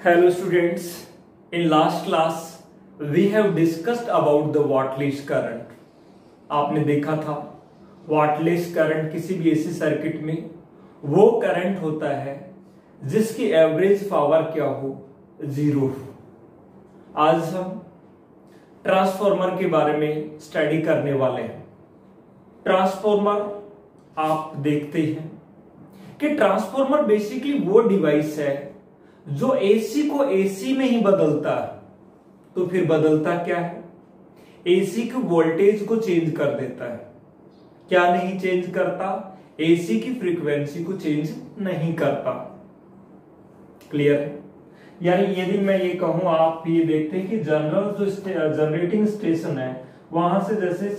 Hello students, in last class we have discussed about the Wattledge current। आपने देखा था Wattledge current किसी भी एसी सर्किट में वो करंट होता है जिसकी एवरेज पावर क्या हो, जीरो हो। आज हम ट्रांसफॉर्मर के बारे में स्टडी करने वाले हैं। ट्रांसफॉर्मर आप देखते हैं कि ट्रांसफॉर्मर बेसिकली वो डिवाइस है जो एसी को एसी में ही बदलता है। तो फिर बदलता क्या है? एसी की वोल्टेज को चेंज कर देता है। क्या नहीं चेंज करता? एसी की फ्रीक्वेंसी को चेंज नहीं करता। क्लियर है? यानी यदि मैं ये कहूं, आप ये देखते हैं कि जनरल जो जनरेटिंग स्टेशन है वहां से जैसे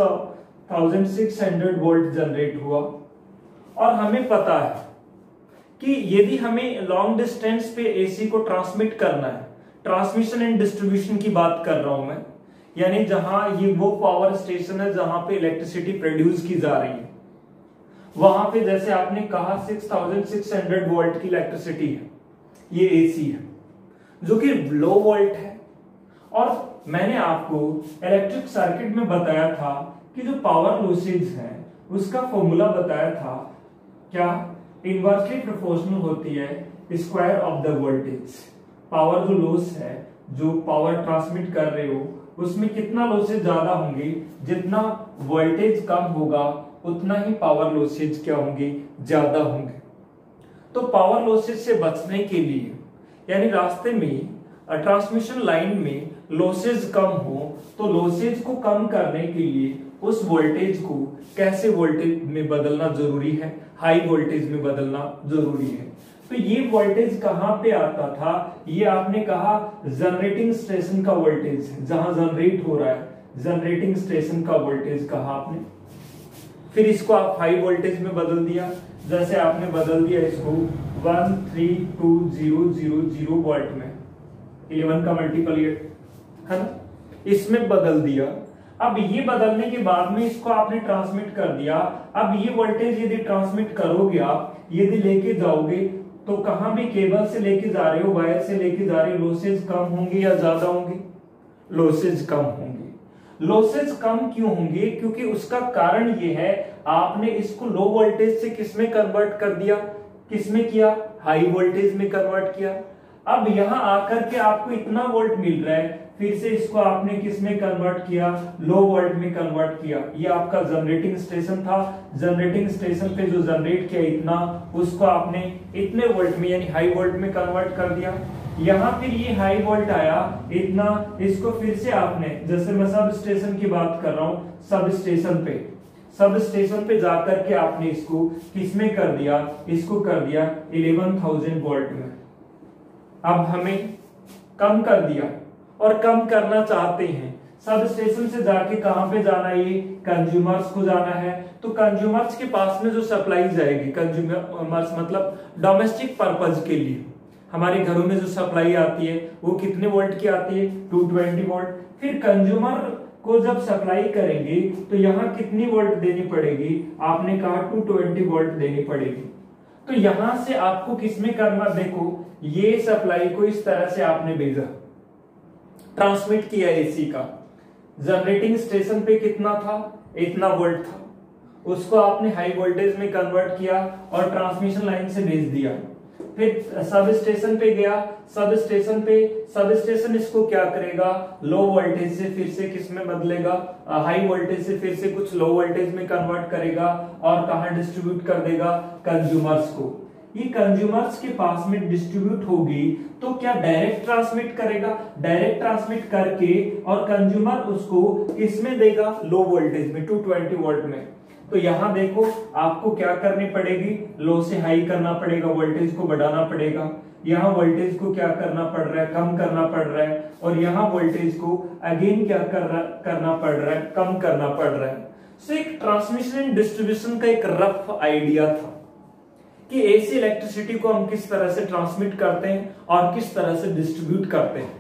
6600 वोल्ट जनरेट हुआ, और हमें पता है कि यदि हमें लॉन्ग डिस्टेंस पे एसी को ट्रांसमिट करना है, ट्रांसमिशन एंड डिस्ट्रीब्यूशन की बात कर रहा हूं मैं, यानी जहां ये वो पावर स्टेशन है जहां पे इलेक्ट्रिसिटी प्रोड्यूस की जा रही है, वहां पे जैसे आपने कहा 6600 वोल्ट की इलेक्ट्रिसिटी है, ये एसी है जो कि लो वोल्ट है। और मैंने आपको इलेक्ट्रिक सर्किट में बताया था कि जो पावर लॉसेज है उसका फॉर्मूला बताया था, क्या? इनवर्सली प्रोपोर्शनल होती है square of the voltage. Power जो लॉस है, जो पावर ट्रांसमिट कर रहे हो उसमें कितना लॉसेज ज्यादा होंगे, जितना वोल्टेज कम होगा उतना ही पावर लॉसेज क्या होंगे, ज्यादा होंगे। तो पावर लॉसेज से बचने के लिए, यानी रास्ते में ट्रांसमिशन लाइन में लॉसेज कम हो, तो लॉसेज को कम करने के लिए उस वोल्टेज को कैसे वोल्टेज में बदलना जरूरी है, हाई वोल्टेज में बदलना जरूरी है। तो ये वोल्टेज कहां पे आता था? ये आपने कहा जनरेटिंग स्टेशन का वोल्टेज, जहां जनरेट हो रहा है, जनरेटिंग स्टेशन का वोल्टेज कहा आपने। फिर इसको आप हाई वोल्टेज में बदल दिया, जैसे आपने बदल दिया इसको 132000 वोल्ट में, 11 का मल्टीपल है ना, इसमें बदल दिया। अब ये बदलने के बाद में इसको आपने ट्रांसमिट कर दिया। अब ये वोल्टेज यदि ट्रांसमिट करोगे आप, यदि लेके जाओगे तो कहां भी केबल से लेके जा रहे हो, वायर से लेके जा रहे हो, लॉसेज कम होंगे या ज्यादा होंगे? लॉसेज कम होंगे। लॉसेज कम क्यों होंगे? क्योंकि उसका कारण ये है, आपने इसको लो वोल्टेज से किसमें कन्वर्ट कर दिया, किसमें किया, हाई वोल्टेज में कन्वर्ट किया। अब यहां आकर के आपको इतना वोल्ट मिल रहा है, फिर से इसको आपने किसमें कन्वर्ट किया, लो वोल्ट में कन्वर्ट किया। ये आपका जनरेटिंग स्टेशन था, जनरेटिंग स्टेशन पे जो जनरेट किया इतना, उसको आपने इतने वोल्ट में यानी हाई वोल्ट में कन्वर्ट कर दिया। यहां फिर ये हाई वोल्ट आया इतना, इसको फिर से आपने, जैसे मैं सब स्टेशन की बात कर रहा हूं, सब स्टेशन पे जाकर के आपने इसको किसमें कर दिया, इसको कर दिया 11000 वोल्ट में। अब हमें कम कर दिया और कम करना चाहते हैं, सब स्टेशन से जाके कहां पे जाना है, ये कंज्यूमर्स को जाना है। तो कंज्यूमर्स के पास में जो सप्लाई जाएगी, कंज्यूमर्स मतलब डोमेस्टिक पर्पज के लिए हमारे घरों में जो सप्लाई आती है वो कितने वोल्ट की आती है, 220 वोल्ट। फिर कंज्यूमर को जब सप्लाई करेंगे तो यहाँ कितनी वोल्ट देनी पड़ेगी, आपने कहा 220 वोल्ट देनी पड़ेगी। तो यहां से आपको किसमें करना, देखो ये सप्लाई को इस तरह से आपने भेजा, ट्रांसमिट किया एसी का, जनरेटिंग स्टेशन पे कितना था, इतना वोल्ट था, उसको आपने हाई वोल्टेज में कन्वर्ट किया और ट्रांसमिशन लाइन से भेज दिया। फिर सब स्टेशन पे गया, सब स्टेशन इसको क्या करेगा, लो वोल्टेज से फिर से किस में बदलेगा, हाई वोल्टेज से फिर से कुछ लो वोल्टेज में कन्वर्ट करेगा और कहां डिस्ट्रीब्यूट कर देगा, कंज्यूमर्स को। ये कंज्यूमर्स के पास में डिस्ट्रीब्यूट होगी तो क्या डायरेक्ट ट्रांसमिट करेगा, डायरेक्ट ट्रांसमिट करके और कंज्यूमर उसको किसमें देगा, लो वोल्टेज में 220 वोल्ट में। तो यहां देखो आपको क्या करनी पड़ेगी, लो से हाई करना पड़ेगा, वोल्टेज को बढ़ाना पड़ेगा। यहाँ वोल्टेज को क्या करना पड़ रहा है, कम करना पड़ रहा है, और यहाँ वोल्टेज को अगेन क्या करना पड़ रहा है, कम करना पड़ रहा है। सो एक ट्रांसमिशन एंड डिस्ट्रीब्यूशन का एक रफ आइडिया था कि एसी इलेक्ट्रिसिटी को हम किस तरह से ट्रांसमिट करते हैं और किस तरह से डिस्ट्रीब्यूट करते हैं।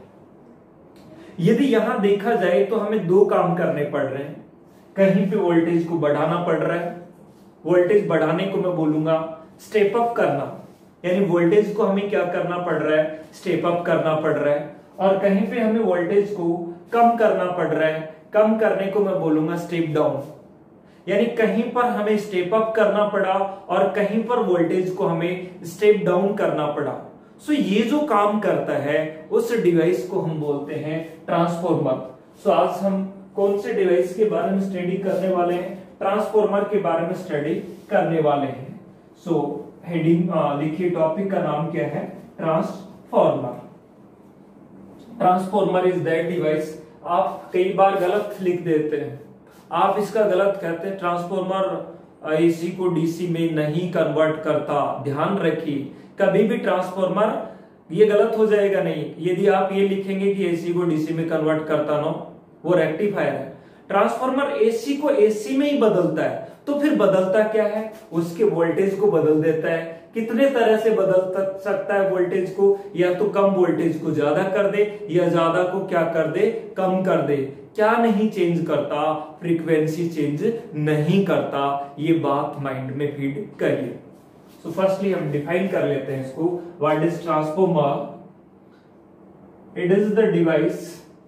यदि यहां देखा जाए तो हमें दो काम करने पड़ रहे हैं। कहीं पे वोल्टेज को बढ़ाना पड़ रहा है, वोल्टेज बढ़ाने को मैं बोलूंगा स्टेप अप करना, यानी वोल्टेज को हमें क्या करना पड़ रहा है, स्टेप अप करना पड़ रहा है, और कहीं पे हमें वोल्टेज को कम करना पड़ रहा है, कम करने को मैं बोलूंगा स्टेप डाउन। यानी कहीं पर हमें स्टेप अप करना पड़ा और कहीं पर वोल्टेज को हमें स्टेप डाउन करना पड़ा। सो ये जो काम करता है उस डिवाइस को हम बोलते हैं ट्रांसफॉर्मर। सो आज हम कौन से डिवाइस के बारे में स्टडी करने वाले हैं, ट्रांसफॉर्मर के बारे में स्टडी करने वाले हैं। सो हेडिंग लिखिए, टॉपिक का नाम क्या है, transformer. Transformer is that device, आप कई बार गलत लिख देते हैं, आप इसका गलत कहते हैं, ट्रांसफॉर्मर एसी को डीसी में नहीं कन्वर्ट करता। ध्यान रखिए, कभी भी ट्रांसफॉर्मर ये गलत हो जाएगा नहीं यदि आप ये लिखेंगे कि एसी को डीसी में कन्वर्ट करता, नो, वो रेक्टिफायर है। ट्रांसफॉर्मर एसी को एसी में ही बदलता है, तो फिर बदलता क्या है, उसके वोल्टेज को बदल देता है। कितने तरह से बदल सकता है वोल्टेज को, या तो कम वोल्टेज को ज्यादा कर दे या ज्यादा को क्या कर दे, कम कर दे। क्या नहीं चेंज करता, फ्रीक्वेंसी चेंज नहीं करता। ये बात माइंड में फीड करिए। सो फर्स्टली हम डिफाइन कर लेते हैं इसको, what is transformer. It is the device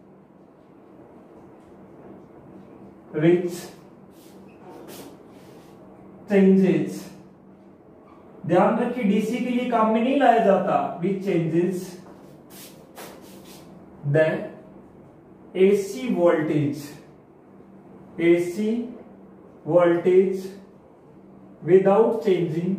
which changes, ध्यान रखिए डीसी के लिए काम में नहीं लाया जाता, which changes the AC voltage without changing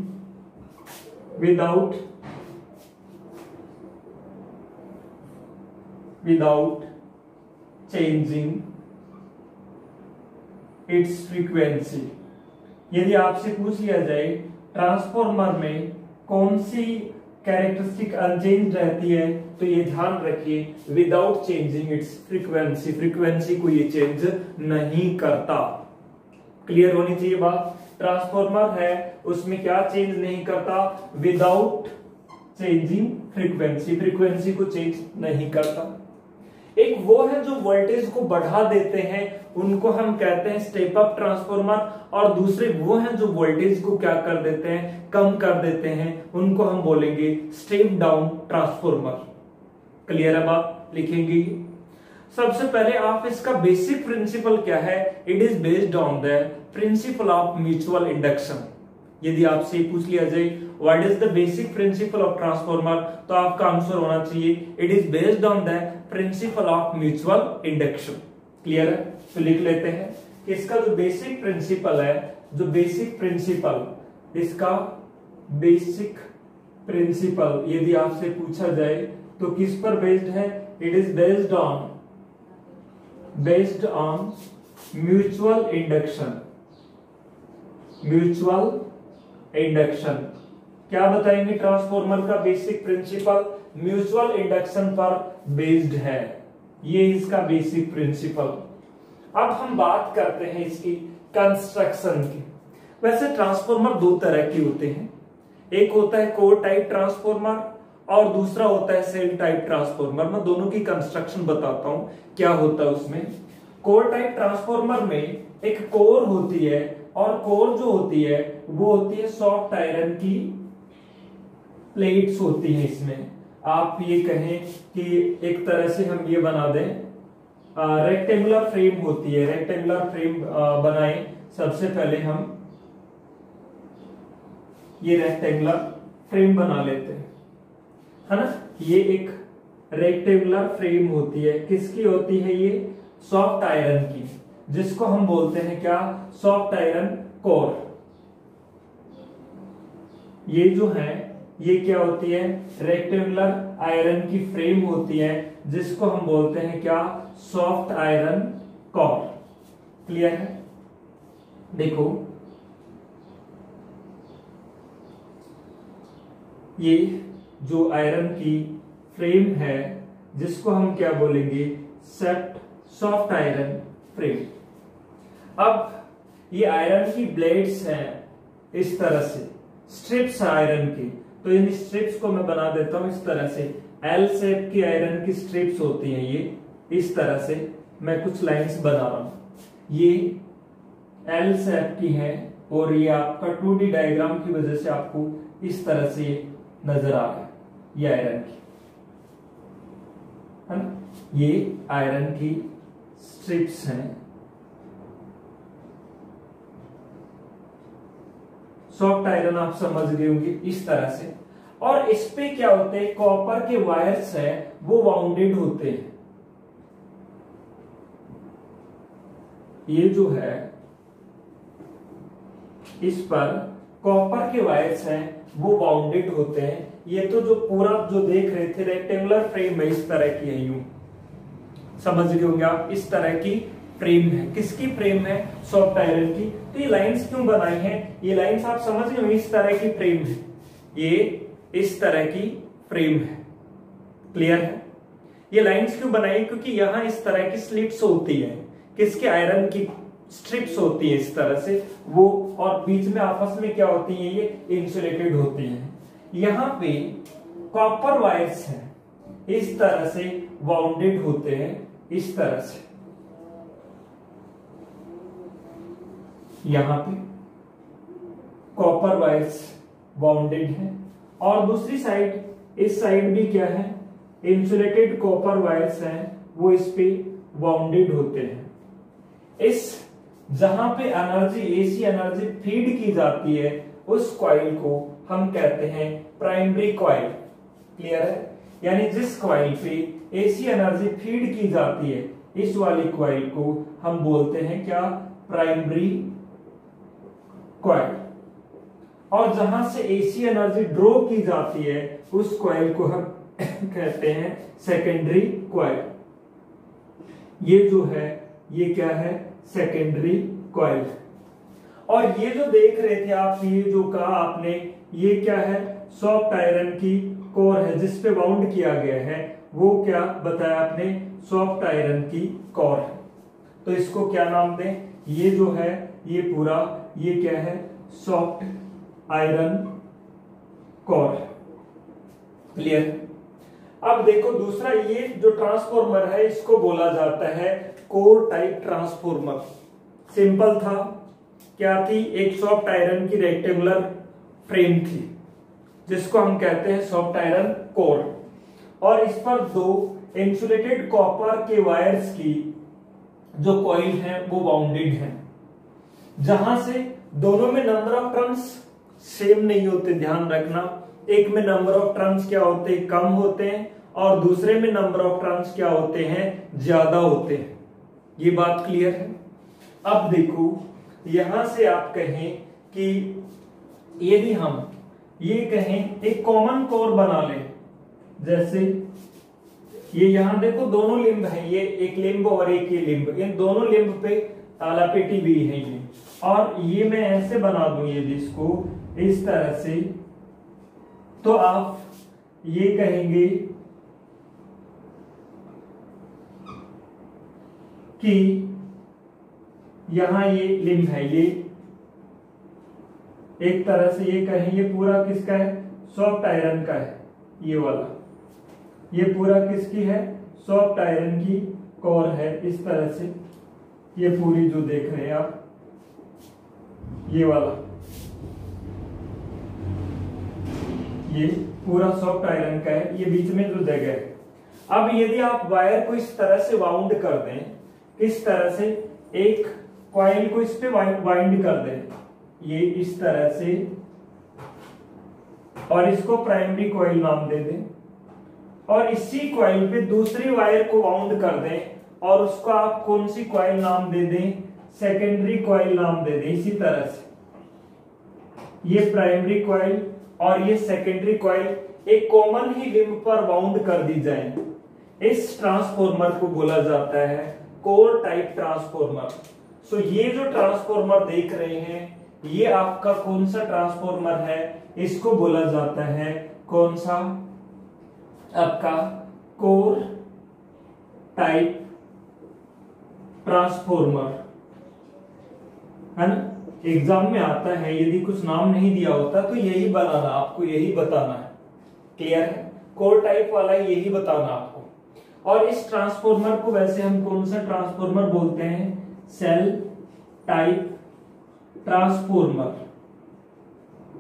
its frequency. यदि आपसे पूछ लिया जाए ट्रांसफॉर्मर में कौन सी कैरेक्टरिस्टिक अनचेंज रहती है, तो ये ध्यान रखिए, without changing its frequency, frequency को ये चेंज नहीं करता। क्लियर होनी चाहिए बात। ट्रांसफॉर्मर है उसमें क्या चेंज नहीं करता, विदाउट चेंजिंग फ्रीक्वेंसी, फ्रीक्वेंसी को चेंज नहीं करता। एक वो है जो वोल्टेज को बढ़ा देते हैं, उनको हम कहते हैं स्टेप अप ट्रांसफॉर्मर, और दूसरे वो हैं जो वोल्टेज को क्या कर देते हैं, कम कर देते हैं, उनको हम बोलेंगे स्टेप डाउन ट्रांसफॉर्मर। क्लियर है बात, लिखेंगे। सबसे पहले आप इसका बेसिक प्रिंसिपल क्या है, it is based on the principle of mutual induction. यदि आपसे पूछ लिया जाए what is the basic principle of transformer, तो आपका आंसर होना चाहिए it is based on the principle of mutual induction. Clear है, तो लिख लेते हैं इसका जो बेसिक प्रिंसिपल है, जो बेसिक प्रिंसिपल, इसका बेसिक प्रिंसिपल यदि आपसे पूछा जाए तो किस पर बेस्ड है, it is based on mutual induction. Mutual induction क्या बताएंगे, ट्रांसफॉर्मर का बेसिक प्रिंसिपल म्यूचुअल इंडक्शन पर बेस्ड है, ये इसका बेसिक प्रिंसिपल। अब हम बात करते हैं इसकी कंस्ट्रक्शन की। वैसे ट्रांसफॉर्मर दो तरह के होते हैं, एक होता है कोर टाइप ट्रांसफॉर्मर और दूसरा होता है सेल टाइप ट्रांसफॉर्मर। मैं दोनों की कंस्ट्रक्शन बताता हूं क्या होता है उसमें। कोर टाइप ट्रांसफॉर्मर में एक कोर होती है, और कोर जो होती है वो होती है सॉफ्ट आयरन की प्लेट्स होती है। इसमें आप ये कहें कि एक तरह से हम ये बना दें, रेक्टेंगुलर फ्रेम होती है, रेक्टेंगुलर फ्रेम बनाएं। सबसे पहले हम ये रेक्टेंगुलर फ्रेम बना लेते हैं, है ना। ये एक रेक्टेंगुलर फ्रेम होती है, किसकी होती है, ये सॉफ्ट आयरन की, जिसको हम बोलते हैं क्या, सॉफ्ट आयरन कोर। ये जो है ये क्या होती है, रेक्टेंगुलर आयरन की फ्रेम होती है, जिसको हम बोलते हैं क्या, सॉफ्ट आयरन कोर। क्लियर है, देखो ये जो आयरन की फ्रेम है जिसको हम क्या बोलेंगे, सॉफ्ट आयरन फ्रेम। अब ये आयरन की ब्लेड्स हैं इस तरह से, स्ट्रिप्स आयरन की, तो इन स्ट्रिप्स को मैं बना देता हूं इस तरह से, एल शेप की आयरन की स्ट्रिप्स होती हैं ये, इस तरह से मैं कुछ लाइंस बना रहा हूं। ये एल शेप की है और ये आपका 2D डायग्राम की वजह से आपको इस तरह से नजर आ रहा है, ये आयरन की है ना, ये आयरन की स्ट्रिप्स हैं। सॉफ्ट आयरन आप समझ गए होंगे इस तरह से। और इस पे क्या होते हैं, कॉपर के वायर्स हैं वो वाउंडेड होते हैं। ये जो है इस पर कॉपर के वायर्स हैं वो बाउंडेड होते हैं। ये तो जो पूरा जो देख रहे थे रेक्टेंगुलर फ्रेम है, इस तरह की है, यूं समझ गए होंगे आप, इस तरह की फ्रेम है। किसकी फ्रेम है, सॉफ्ट आयरन की। तो ये लाइंस क्यों बनाई हैं, ये लाइंस आप समझ गए, इस तरह की फ्रेम है, ये इस तरह की फ्रेम है, क्लियर है। ये लाइंस क्यों बनाई, क्योंकि यहां इस तरह की स्लिट्स होती है, किसके, आयरन की स्ट्रिप्स होती है इस तरह से वो, और बीच में आपस में क्या होती है, ये इंसुलेटेड होती है। यहां पे कॉपर वायर्स हैं इस तरह से वाउंडेड होते हैं, इस तरह से यहां पे कॉपर वायर्स वाउंडेड हैं। और दूसरी साइड, इस साइड भी क्या है, इंसुलेटेड कॉपर वायर्स हैं वो इस पे वाउंडेड होते हैं। इस जहां पे एनर्जी, एसी एनर्जी फीड की जाती है उस कॉइल को हम कहते हैं प्राइमरी कॉइल, क्लियर है। यानी जिस कॉइल पे एसी एनर्जी फीड की जाती है इस वाली कॉइल को हम बोलते हैं क्या, प्राइमरी कॉइल। और जहां से एसी एनर्जी ड्रॉ की जाती है उस कॉइल को हम कहते हैं सेकेंडरी कॉइल। ये जो है ये क्या है, सेकेंडरी कॉइल। और ये जो देख रहे थे आप, ये जो कहा आपने, ये क्या है, सॉफ्ट आयरन की कोर है जिसपे बाउंड किया गया है, वो क्या बताया आपने, सॉफ्ट आयरन की कोर है। तो इसको क्या नाम दें, ये जो है ये पूरा, ये क्या है, सॉफ्ट आयरन कोर, क्लियर। अब देखो दूसरा, ये जो ट्रांसफॉर्मर है इसको बोला जाता है कोर टाइप ट्रांसफॉर्मर। सिंपल था, क्या थी, एक सॉफ्ट आयरन की रेक्टेंगुलर फ्रेम थी जिसको हम कहते हैं सॉफ्ट आयरन कोर, और इस पर दो इंसुलेटेड कॉपर के वायर्स की जो कॉइल है वो बाउंडेड है, जहां से दोनों में नंबर ऑफ टर्न्स सेम नहीं होते, ध्यान रखना। एक में नंबर ऑफ टर्न्स क्या होते हैं, कम होते हैं, और दूसरे में नंबर ऑफ टर्न्स क्या होते हैं, ज्यादा होते हैं। ये बात क्लियर है। अब देखो यहां से आप कहें कि यदि हम ये कहें एक कॉमन कोर बना लें, जैसे ये यहां देखो दोनों लिंब है, ये एक लिंब और एक ये लिंब, इन दोनों लिंब पे तालापेटी भी है ये, और ये मैं ऐसे बना दूं ये इसको इस तरह से, तो आप ये कहेंगे कि यहां ये लिंब है, ये एक तरह से ये कहें ये पूरा किसका है, सॉफ्ट आयरन का है, ये वाला, ये पूरा किसकी है, सॉफ्ट आयरन की कोर है, इस तरह से ये पूरी जो देख रहे हैं आप, ये वाला, ये पूरा सॉफ्ट आयरन का है, ये बीच में जो जगह है। अब यदि आप वायर को इस तरह से वाउंड कर दें, किस तरह से, एक कॉइल को इस पे वाइंड कर दें, ये इस तरह से, और इसको प्राइमरी कॉइल नाम दे दें, और इसी कॉइल पे दूसरी वायर को वाउंड कर दें, और उसको आप कौन सी कॉइल नाम दे दें, सेकेंडरी कॉइल नाम दे दें। इसी तरह से ये प्राइमरी कॉइल और ये सेकेंडरी कॉइल एक कॉमन ही लिंब पर वाउंड कर दी जाए, इस ट्रांसफॉर्मर को बोला जाता है कोर टाइप ट्रांसफॉर्मर। सो ये जो ट्रांसफॉर्मर देख रहे हैं ये आपका कौन सा ट्रांसफॉर्मर है, इसको बोला जाता है कौन सा, आपका कोर टाइप ट्रांसफॉर्मर, है ना। एग्जाम में आता है, यदि कुछ नाम नहीं दिया होता तो यही बनाना, आपको यही बताना है, क्लियर है, कोर टाइप वाला यही बताना आपको। और इस ट्रांसफॉर्मर को वैसे हम कौन सा ट्रांसफॉर्मर बोलते हैं, सेल टाइप ट्रांसफॉर्मर,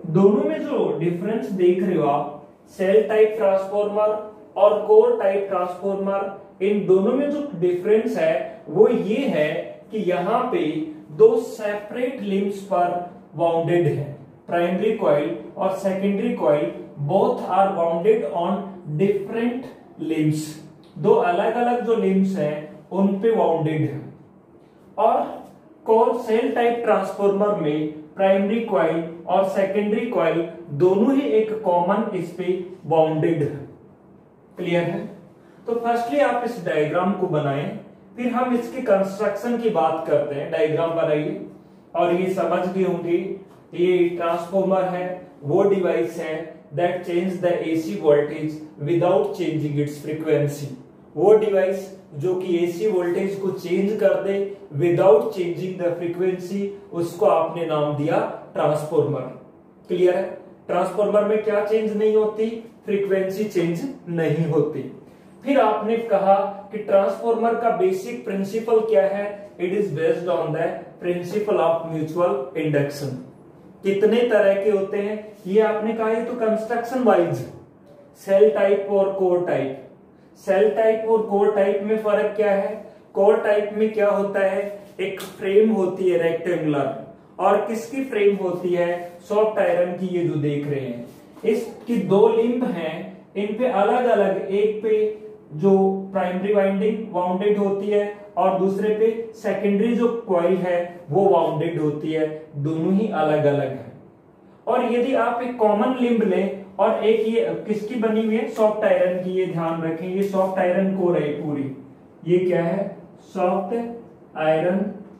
दोनों में जो डिफरेंस देख रहे हो आप, सेल टाइप ट्रांसफॉर्मर और कोर टाइप ट्रांसफॉर्मर, इन दोनों में जो डिफरेंस है वो ये है कि यहाँ पे दो सेपरेट लिम्स पर वाउंडेड है। प्राइमरी कॉइल और secondary coil both are wounded on different limbs. दो अलग अलग जो लिम्स हैं उन पे वाउंडेड है। और कोर सेल टाइप ट्रांसफॉर्मर में प्राइमरी कॉइल और सेकेंडरी कॉइल दोनों ही एक कॉमन इस पे वाउंडेड है। क्लियर है? तो फर्स्टली आप इस डायग्राम को बनाएं, फिर हम इसके कंस्ट्रक्शन की बात करते हैं। डायग्राम बनाइए और ये समझ गए होंगे, ये ट्रांसफॉर्मर है, वो डिवाइस है that change the AC voltage without changing its frequency. वो डिवाइस जो कि एसी वोल्टेज को चेंज कर दे विदाउट चेंजिंग द फ्रीक्वेंसी, उसको आपने नाम दिया ट्रांसफॉर्मर। क्लियर है? ट्रांसफॉर्मर में क्या चेंज नहीं होती? फ्रीक्वेंसी चेंज नहीं होती। फिर आपने कहा कि ट्रांसफॉर्मर का बेसिक प्रिंसिपल क्या है? It is based on the principle of mutual induction. कितने तरह के होते हैं ये आपने कहा, ये तो कंस्ट्रक्शन वाइज, सेल टाइप और कोर टाइप। सेल टाइप और कोर टाइप में फर्क क्या है? कोर टाइप में क्या होता है, एक फ्रेम होती है रेक्टेंगुलर, और किसकी फ्रेम होती है? सॉफ्ट आयरन की। ये जो देख रहे हैं इसकी दो लिंब हैं, इन पे अलग अलग, एक पे जो प्राइमरी वाइंडिंग वाउंडेड होती है और दूसरे पे सेकेंडरी जो कॉइल है वो वाउंडेड होती है, दोनों ही अलग अलग है। और यदि आप एक कॉमन लिंब लें और एक ये किसकी बनी हुई है? सॉफ्ट आयरन की। ये ध्यान रखें, ये सॉफ्ट आयरन कोर है पूरी। ये क्या है? Soft iron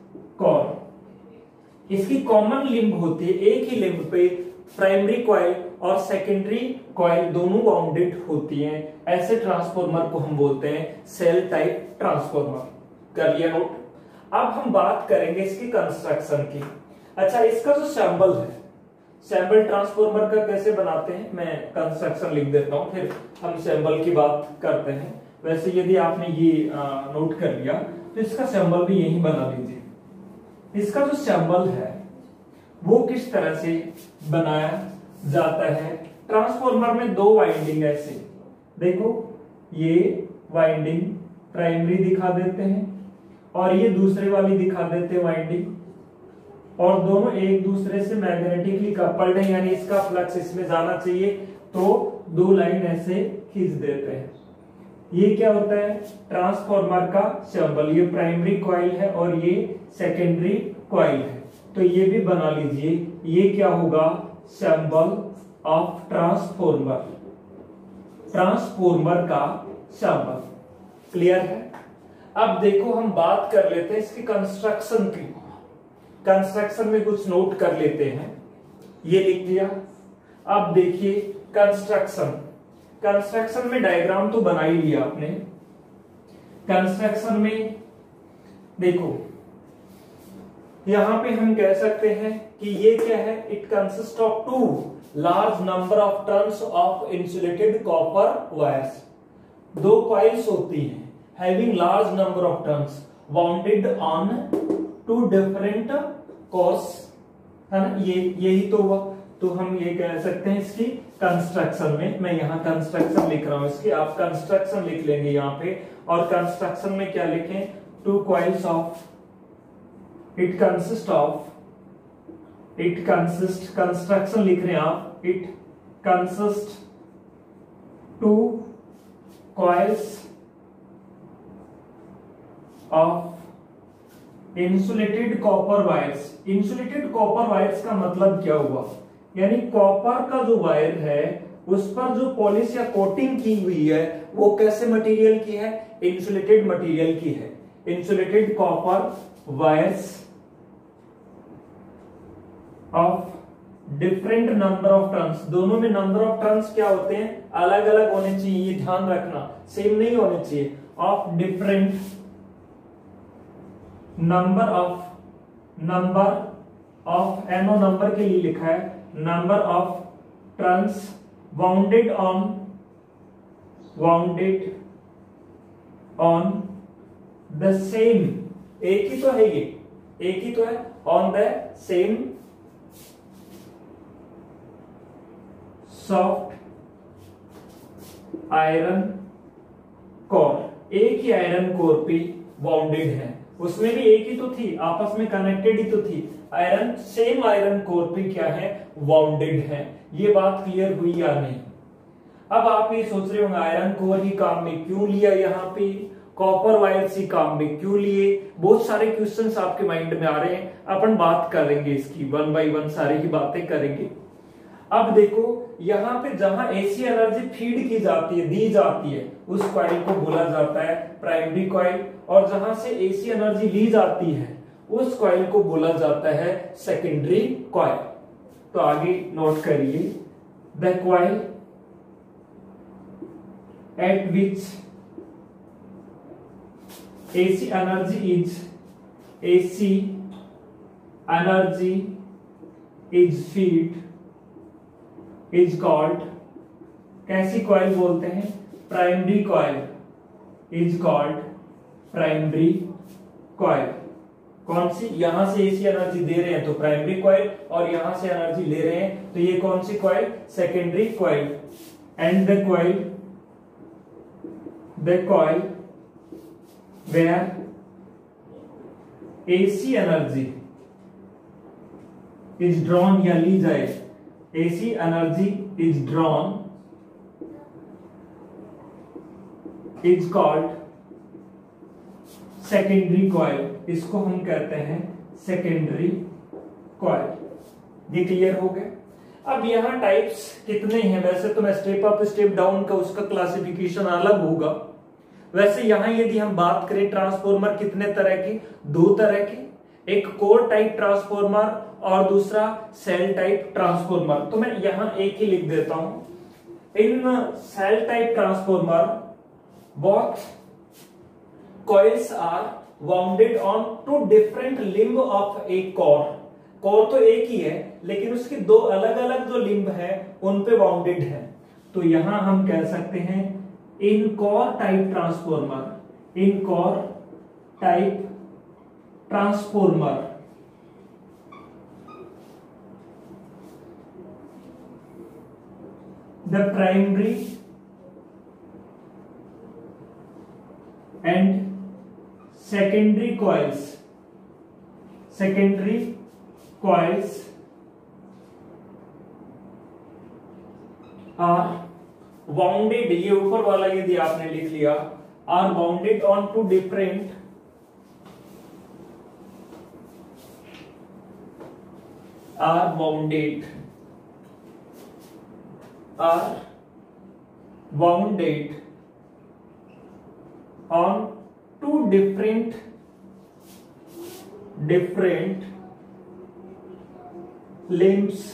core. इसकी कॉमन लिंब होती है, एक ही लिंब पे प्राइमरी कॉइल और सेकेंडरी कॉइल दोनों वाउंडेड होती हैं। ऐसे ट्रांसफॉर्मर को हम बोलते हैं सेल टाइप ट्रांसफॉर्मर। कर लिया नोट? अब हम बात करेंगे इसकी कंस्ट्रक्शन की। अच्छा, इसका जो सैंबल है, सैंबल ट्रांसफॉर्मर का कैसे बनाते हैं, मैं कंस्ट्रक्शन लिख देता हूं, फिर हम सैंबल की बात करते हैं। वैसे यदि आपने ये नोट कर लिया तो इसका सैंबल भी यही बना लीजिए। इसका जो सैंबल है वो किस तरह से बनाया जाता है? ट्रांसफॉर्मर में दो वाइंडिंग ऐसे, देखो ये वाइंडिंग प्राइमरी दिखा देते हैं और ये दूसरे वाली दिखा देते हैं वाइंडिंग, और दोनों एक दूसरे से मैग्नेटिकली कपल्ड है, यानी इसका फ्लक्स इसमें जाना चाहिए, तो दो लाइन ऐसे खींच देते हैं। ये क्या होता है? ट्रांसफॉर्मर का सिंबल। ये प्राइमरी कॉइल है और ये सेकेंडरी कॉइल है, तो ये भी बना लीजिए। ये क्या होगा? सिंबल ऑफ ट्रांसफॉर्मर, ट्रांसफॉर्मर का सिंबल। क्लियर है? अब देखो हम बात कर लेते हैं इसकी कंस्ट्रक्शन की। कंस्ट्रक्शन में कुछ नोट कर लेते हैं। ये लिख दिया। अब देखिए कंस्ट्रक्शन, कंस्ट्रक्शन में डायग्राम तो बना ही लिया आपने। कंस्ट्रक्शन में देखो यहां पे हम कह सकते हैं कि ये क्या है? It consist of two large number of turns of insulated copper wires. दो कॉइल्स होती हैं having large number of turns wounded on two different cores, है ना? ये यही तो हुआ। तो हम ये कह सकते हैं इसकी कंस्ट्रक्शन में, मैं यहां कंस्ट्रक्शन लिख रहा हूं इसकी, आप कंस्ट्रक्शन लिख लेंगे यहां पे। और कंस्ट्रक्शन में क्या लिखें? Two coils of, it consist of, it consist, construction लिख रहे हैं आप, it consist two coils of insulated copper wires. Insulated copper wires का मतलब क्या हुआ? यानी कॉपर का जो वायर है उस पर जो पॉलिश या कोटिंग की हुई है वो कैसे मटेरियल की है? इंसुलेटेड मटेरियल की है। Insulated copper wires of different number of turns. दोनों में नंबर ऑफ टर्न्स क्या होते हैं? अलग अलग होने चाहिए, ये ध्यान रखना, सेम नहीं होने चाहिए। ऑफ डिफरेंट नंबर ऑफ एनो नंबर के लिए लिखा है, number of turns wounded on the same, एक ही तो है ये, एक ही तो है, on the same soft iron core, एक ही आयरन कोर पे बाउंडेड है, उसमें भी एक ही तो थी, आपस में कनेक्टेड ही तो थी, आयरन सेम आयरन कोर पे क्या है, बाउंडेड है। ये बात क्लियर हुई या नहीं? अब आप ये सोच रहे होंगे आयरन कोर ही काम में क्यों लिया, यहाँ पे कॉपर वायर्स ही काम में क्यों लिए? बहुत सारे क्वेश्चंस आपके माइंड में आ रहे हैं, अपन बात करेंगे इसकी, 1 बाय 1 सारी ही बातें करेंगे। अब देखो यहाँ पे जहां एसी एनर्जी फीड की जाती है, दी जाती है, उस कॉइल को बोला जाता है प्राइमरी कॉइल, और जहां से एसी एनर्जी ली जाती है उस कॉइल को बोला जाता है सेकेंडरी कॉइल। तो आगे नोट करिए, the coil at which AC energy is feed is called, कैसी कॉइल बोलते हैं? Primary coil is called primary coil. कौन सी? यहां से AC एनर्जी दे रहे हैं तो प्राइमरी कॉइल, और यहां से एनर्जी ले रहे हैं तो ये कौन सी coil? Secondary coil. And the coil where AC energy is drawn या ली जाए, AC energy is drawn is called secondary coil, इसको हम कहते हैं secondary coil। ये क्लियर हो गया? अब यहाँ टाइप्स कितने हैं? वैसे तो मैं स्टेप अप स्टेप डाउन का उसका क्लासिफिकेशन अलग होगा, वैसे यहां यदि हम बात करें ट्रांसफॉर्मर कितने तरह के? 2 तरह के, एक कोर टाइप ट्रांसफॉर्मर और दूसरा सेल टाइप ट्रांसफॉर्मर। तो मैं यहां एक ही लिख देता हूं, in shell type transformer both coils are wounded on 2 different limb of a core. Core तो एक ही है लेकिन उसके 2 अलग अलग जो लिंब है उन पे वाउंडेड है। तो यहां हम कह सकते हैं in core type transformer, in core type transformer the primary and secondary coils are wounded, ये ऊपर वाला यदि आपने लिख लिया, are wounded on 2 different on 2 different limbs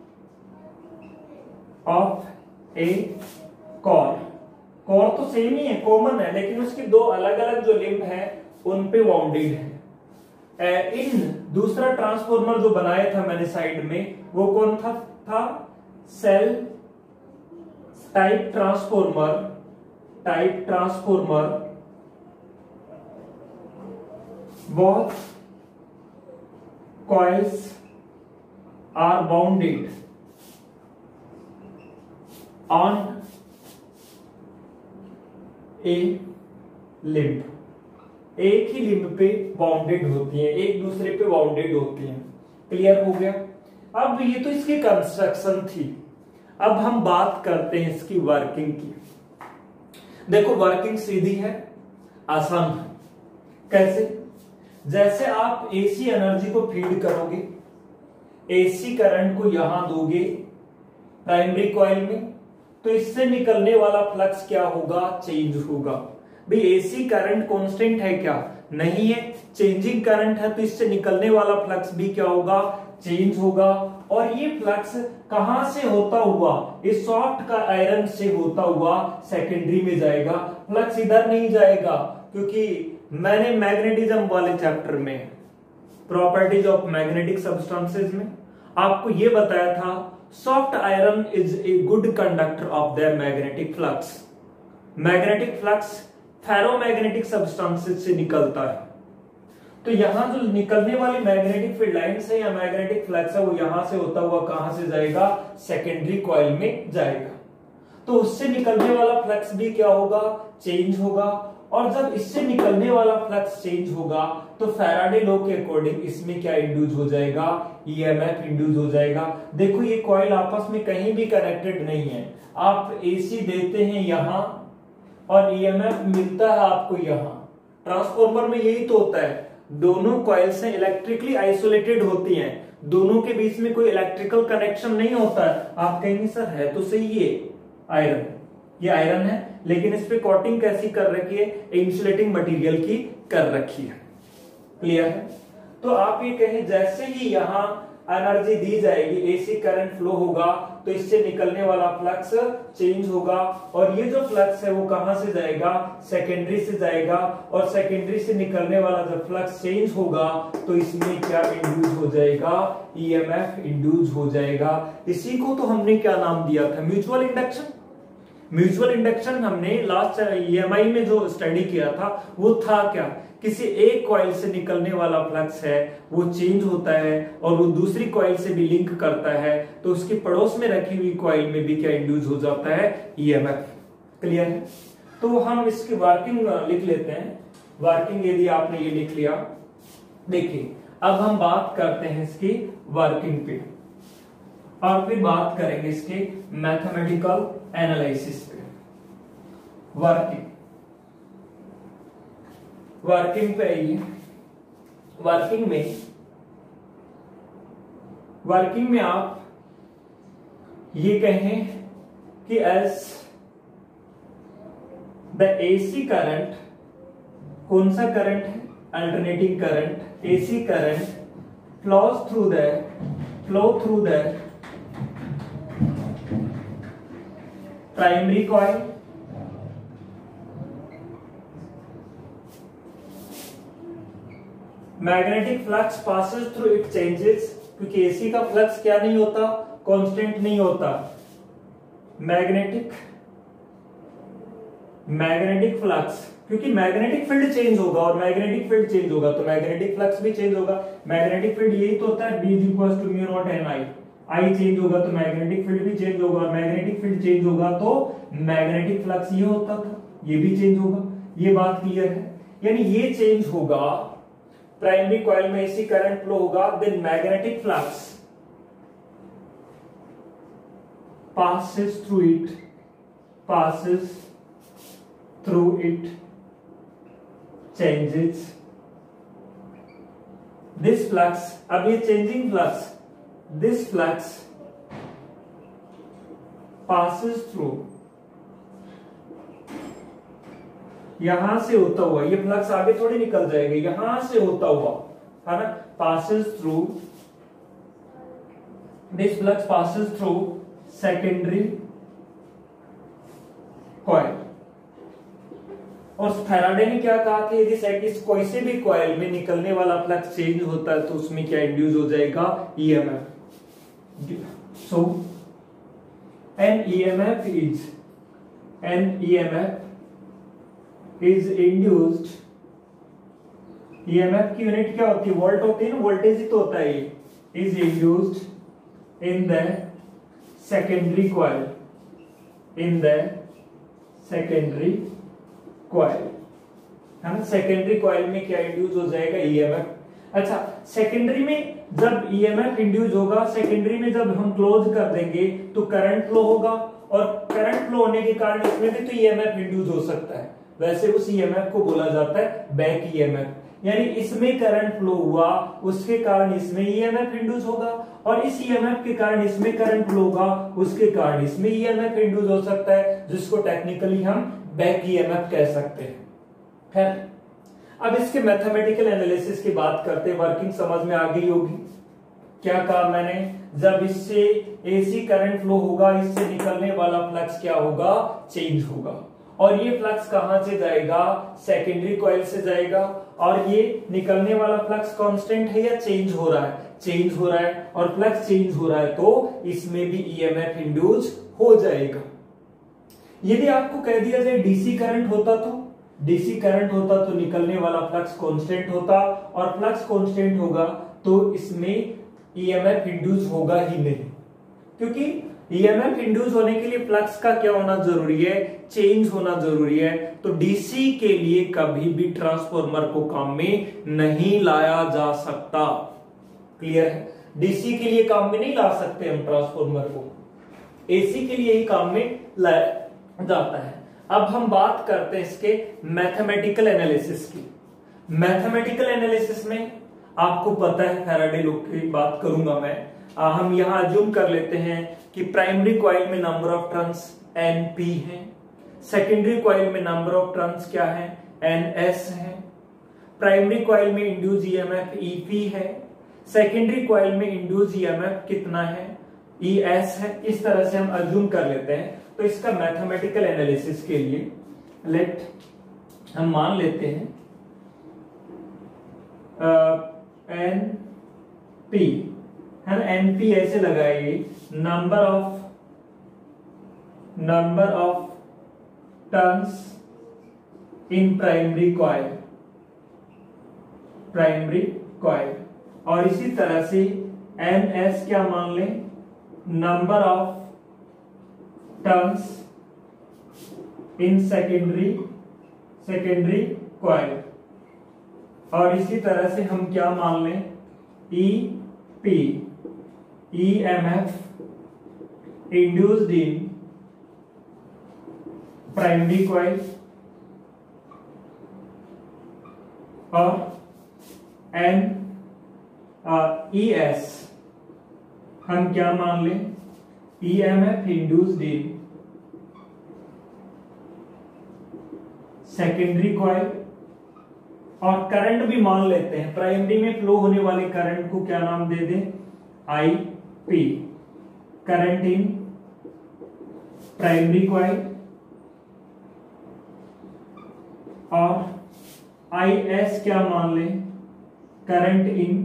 of a core। Core तो सेम ही है, कॉमन है, लेकिन उसके 2 अलग अलग जो लिंब है उन पे वाउंडेड है। इन दूसरा ट्रांसफॉर्मर जो बनाया था मैंने साइड में, वो कौन था shell type transformer both coils are bounded on a limb, एक ही लिंब पे बाउंडेड होती हैं, एक दूसरे पे बाउंडेड होती हैं। क्लियर हो गया? अब ये तो इसकी कंस्ट्रक्शन थी, अब हम बात करते हैं इसकी वर्किंग की। देखो वर्किंग सीधी है, आसान है। कैसे? जैसे आप एसी एनर्जी को फीड करोगे, एसी करंट को यहां दोगे प्राइमरी कॉइल में, तो इससे निकलने वाला फ्लक्स क्या होगा? चेंज होगा। भाई एसी करंट कांस्टेंट है क्या? नहीं है, चेंजिंग करंट है, तो इससे निकलने वाला फ्लक्स भी क्या होगा? चेंज होगा। और ये फ्लक्स कहां से होता हुआ? इस सॉफ्ट का आयरन से होता हुआ सेकेंडरी में जाएगा। फ्लक्स इधर नहीं जाएगा, क्योंकि मैंने मैग्नेटिज्म वाले चैप्टर में, प्रॉपर्टीज ऑफ मैग्नेटिक सब्सटेंसेस में आपको यह बताया था, soft iron is a good conductor of the magnetic flux. Magnetic flux ferromagnetic substances से निकलता है। तो यहां जो निकलने वाली मैग्नेटिक फील्ड लाइंस है या मैग्नेटिक फ्लक्स है वो यहां से होता हुआ कहां से जाएगा, सेकेंडरी कॉइल में जाएगा। तो उससे निकलने वाला फ्लक्स भी क्या होगा, चेंज होगा। और जब इससे निकलने वाला फ्लक्स चेंज होगा तो फैराडे लॉ के अकॉर्डिंग इसमें क्या इंड्यूस हो जाएगा, ईएमएफ इंड्यूस हो जाएगा। देखो ये कॉइल आपस में कहीं भी कनेक्टेड नहीं है, आप एसी देते हैं यहां और ईएमएफ मिलता है आपको यहां। ट्रांसफॉर्मर में यही तो होता है, दोनों कॉइल्स इलेक्ट्रिकली आइसोलेटेड होती हैं, दोनों के बीच में कोई इलेक्ट्रिकल कनेक्शन नहीं होता है। आप कहेंगे सर है तो सही, ये आयरन, ये आयरन है लेकिन इस पे कोटिंग कैसी कर रखी है, इंसुलेटिंग मटेरियल की कर रखी है। क्लियर है? तो आप ये कहें जैसे ही यहां एनर्जी दी जाएगी, एसी करंट फ्लो होगा तो इससे निकलने वाला फ्लक्स चेंज होगा और ये जो फ्लक्स है वो कहां से जाएगा, सेकेंडरी से जाएगा। और सेकेंडरी से निकलने वाला जब फ्लक्स चेंज होगा तो इसमें क्या इंड्यूस हो जाएगा, ईएमएफ इंड्यूस हो जाएगा। इसी को तो हमने क्या नाम दिया था, म्यूचुअल इंडक्शन। म्यूचुअल इंडक्शन हमने लास्ट ईएमआई में जो स्टडी किया था वो था क्या, किसी एक कॉइल से निकलने वाला फ्लक्स है वो चेंज होता है और वो दूसरी कॉइल से भी लिंक करता है तो उसके पड़ोस में रखी हुई कॉइल में भी क्या इंड्यूस हो जाता है, ईएमएफ। क्लियर है? तो हम इसकी वर्किंग लिख लेते हैं। वर्किंग यदि आपने ये लिख लिया, देखिए अब हम बात करते हैं इसकी वर्किंग पे और फिर बात करेंगे इसके मैथमेटिकल एनालिसिस पे। वर्किंग पे आइए। वर्किंग में आप ये कहें कि एज द एसी करंट, कौन सा करंट है, alternating current, AC current flow through the primary coil magnetic flux passes through it changes, क्योंकि एसी का फ्लक्स क्या नहीं होता, कांस्टेंट नहीं होता। मैग्नेटिक फ्लक्स, क्योंकि मैग्नेटिक फील्ड चेंज होगा और मैग्नेटिक फील्ड चेंज होगा तो मैग्नेटिक फ्लक्स भी चेंज होगा। मैग्नेटिक फील्ड यही तो होता है, B = μ0 n I चेंज होगा तो मैग्नेटिक फील्ड भी चेंज होगा, मैग्नेटिक फील्ड चेंज होगा तो मैग्नेटिक फ्लक्स ये होता था, ये भी चेंज होगा। ये बात क्लियर है? यानी ये चेंज होगा, प्राइमरी कॉइल में एसी करंट फ्लो होगा, then magnetic flux passes through it changes this flux। अब ये changing flux, this flux passes through, यहां से होता हुआ, ये फ्लक्स आगे थोड़ी निकल जाएगा, यहां से होता हुआ, है ना, passes through, this flux passes through secondary coil। और फैराडे ने क्या कहा कि यदि कोई से भी कॉइल में निकलने वाला फ्लक्स चेंज होता है तो उसमें क्या इंड्यूस हो जाएगा, EMF. So an EMF is induced, EMF की यूनिट क्या होती है, वोल्ट होती है ना, वोल्टेज ही तो होता है ये, is induced in the secondary coil, in the secondary coil, है ना। सेकेंडरी कॉइल में क्या इंड्यूस हो जाएगा, ईएमएफ। अच्छा, सेकेंडरी में जब ईएमएफ इंड्यूस होगा, सेकेंडरी में जब हम क्लोज कर देंगे तो करंट फ्लो होगा और करंट फ्लो होने के कारण इसमें भी तो ईएमएफ इंड्यूस हो सकता है। वैसे उस ईएमएफ को बोला जाता है बैक ईएमएफ, यानी इसमें करंट फ्लो हुआ उसके कारण इसमें ईएमएफ इंड्यूस होगा और इस ईएमएफ के कारण इसमें करंट फ्लो होगा उसके कारण इसमें ईएमएफ इंड्यूस हो सकता है, जिसको टेक्निकली हम बैक ईएमएफ कह सकते हैं। खैर, अब इसके मैथमेटिकल एनालिसिस की बात करते हैं। वर्किंग समझ में आ गई होगी। क्या कहा मैंने, जब इससे एसी करंट फ्लो होगा इससे निकलने वाला फ्लक्स क्या होगा, चेंज होगा और ये फ्लक्स कहां से जाएगा, सेकेंडरी कॉइल से जाएगा और ये निकलने वाला फ्लक्स कांस्टेंट है या चेंज हो रहा है, चेंज हो रहा है और फ्लक्स चेंज हो रहा है तो इसमें भी ईएमएफ इंड्यूस हो जाएगा। यदि आपको कह दिया जाए डीसी करंट होता तो डीसी करंट होता तो निकलने वाला फ्लक्स कांस्टेंट होता, और फ्लक्स कांस्टेंट होगा तो इसमें ईएमएफ इंड्यूस होगा ही नहीं, क्योंकि ईएमएफ इंड्यूस होने के लिए फ्लक्स का क्या होना जरूरी है, चेंज होना जरूरी है। तो डीसी के लिए कभी भी ट्रांसफॉर्मर को काम में नहीं लाया जा सकता। क्लियर है? डीसी के लिए काम में नहीं ला सकते हम ट्रांसफॉर्मर को, एसी के लिए ही काम में लाया जाता है। अब हम बात करते हैं इसके मैथमेटिकल एनालिसिस की। मैथमेटिकल एनालिसिस में आपको पता है फैराडे लॉ की बात करूंगा मैं। हम यहां अज्यूम कर लेते हैं कि प्राइमरी कॉइल में नंबर ऑफ टर्न्स Np है, सेकेंडरी कॉइल में नंबर ऑफ टर्न्स क्या है, Ns है, प्राइमरी कॉइल में इंड्यूस ईएमएफ Ep है, सेकेंडरी कॉइल में इंड्यूस ईएमएफ कितना है, Es है। इस तरह से हम अज्यूम कर लेते हैं। तो इसका मैथमेटिकल एनालिसिस के लिए हम मान लेते हैं Np है ना, Np ऐसे लगाइए, number of turns in primary coil, और इसी तरह से Ns क्या मान लें, number of turns in secondary coil, और इसी तरह से हम क्या मान लें, Ep EMF induced in primary coil, और Es हम क्या मान लें, EMF induced in secondary coil, और करंट भी मान लेते हैं, प्राइमरी में फ्लो होने वाले करंट को क्या नाम दे दें, IP, current in primary coil, और IS क्या मान लें, करंट इन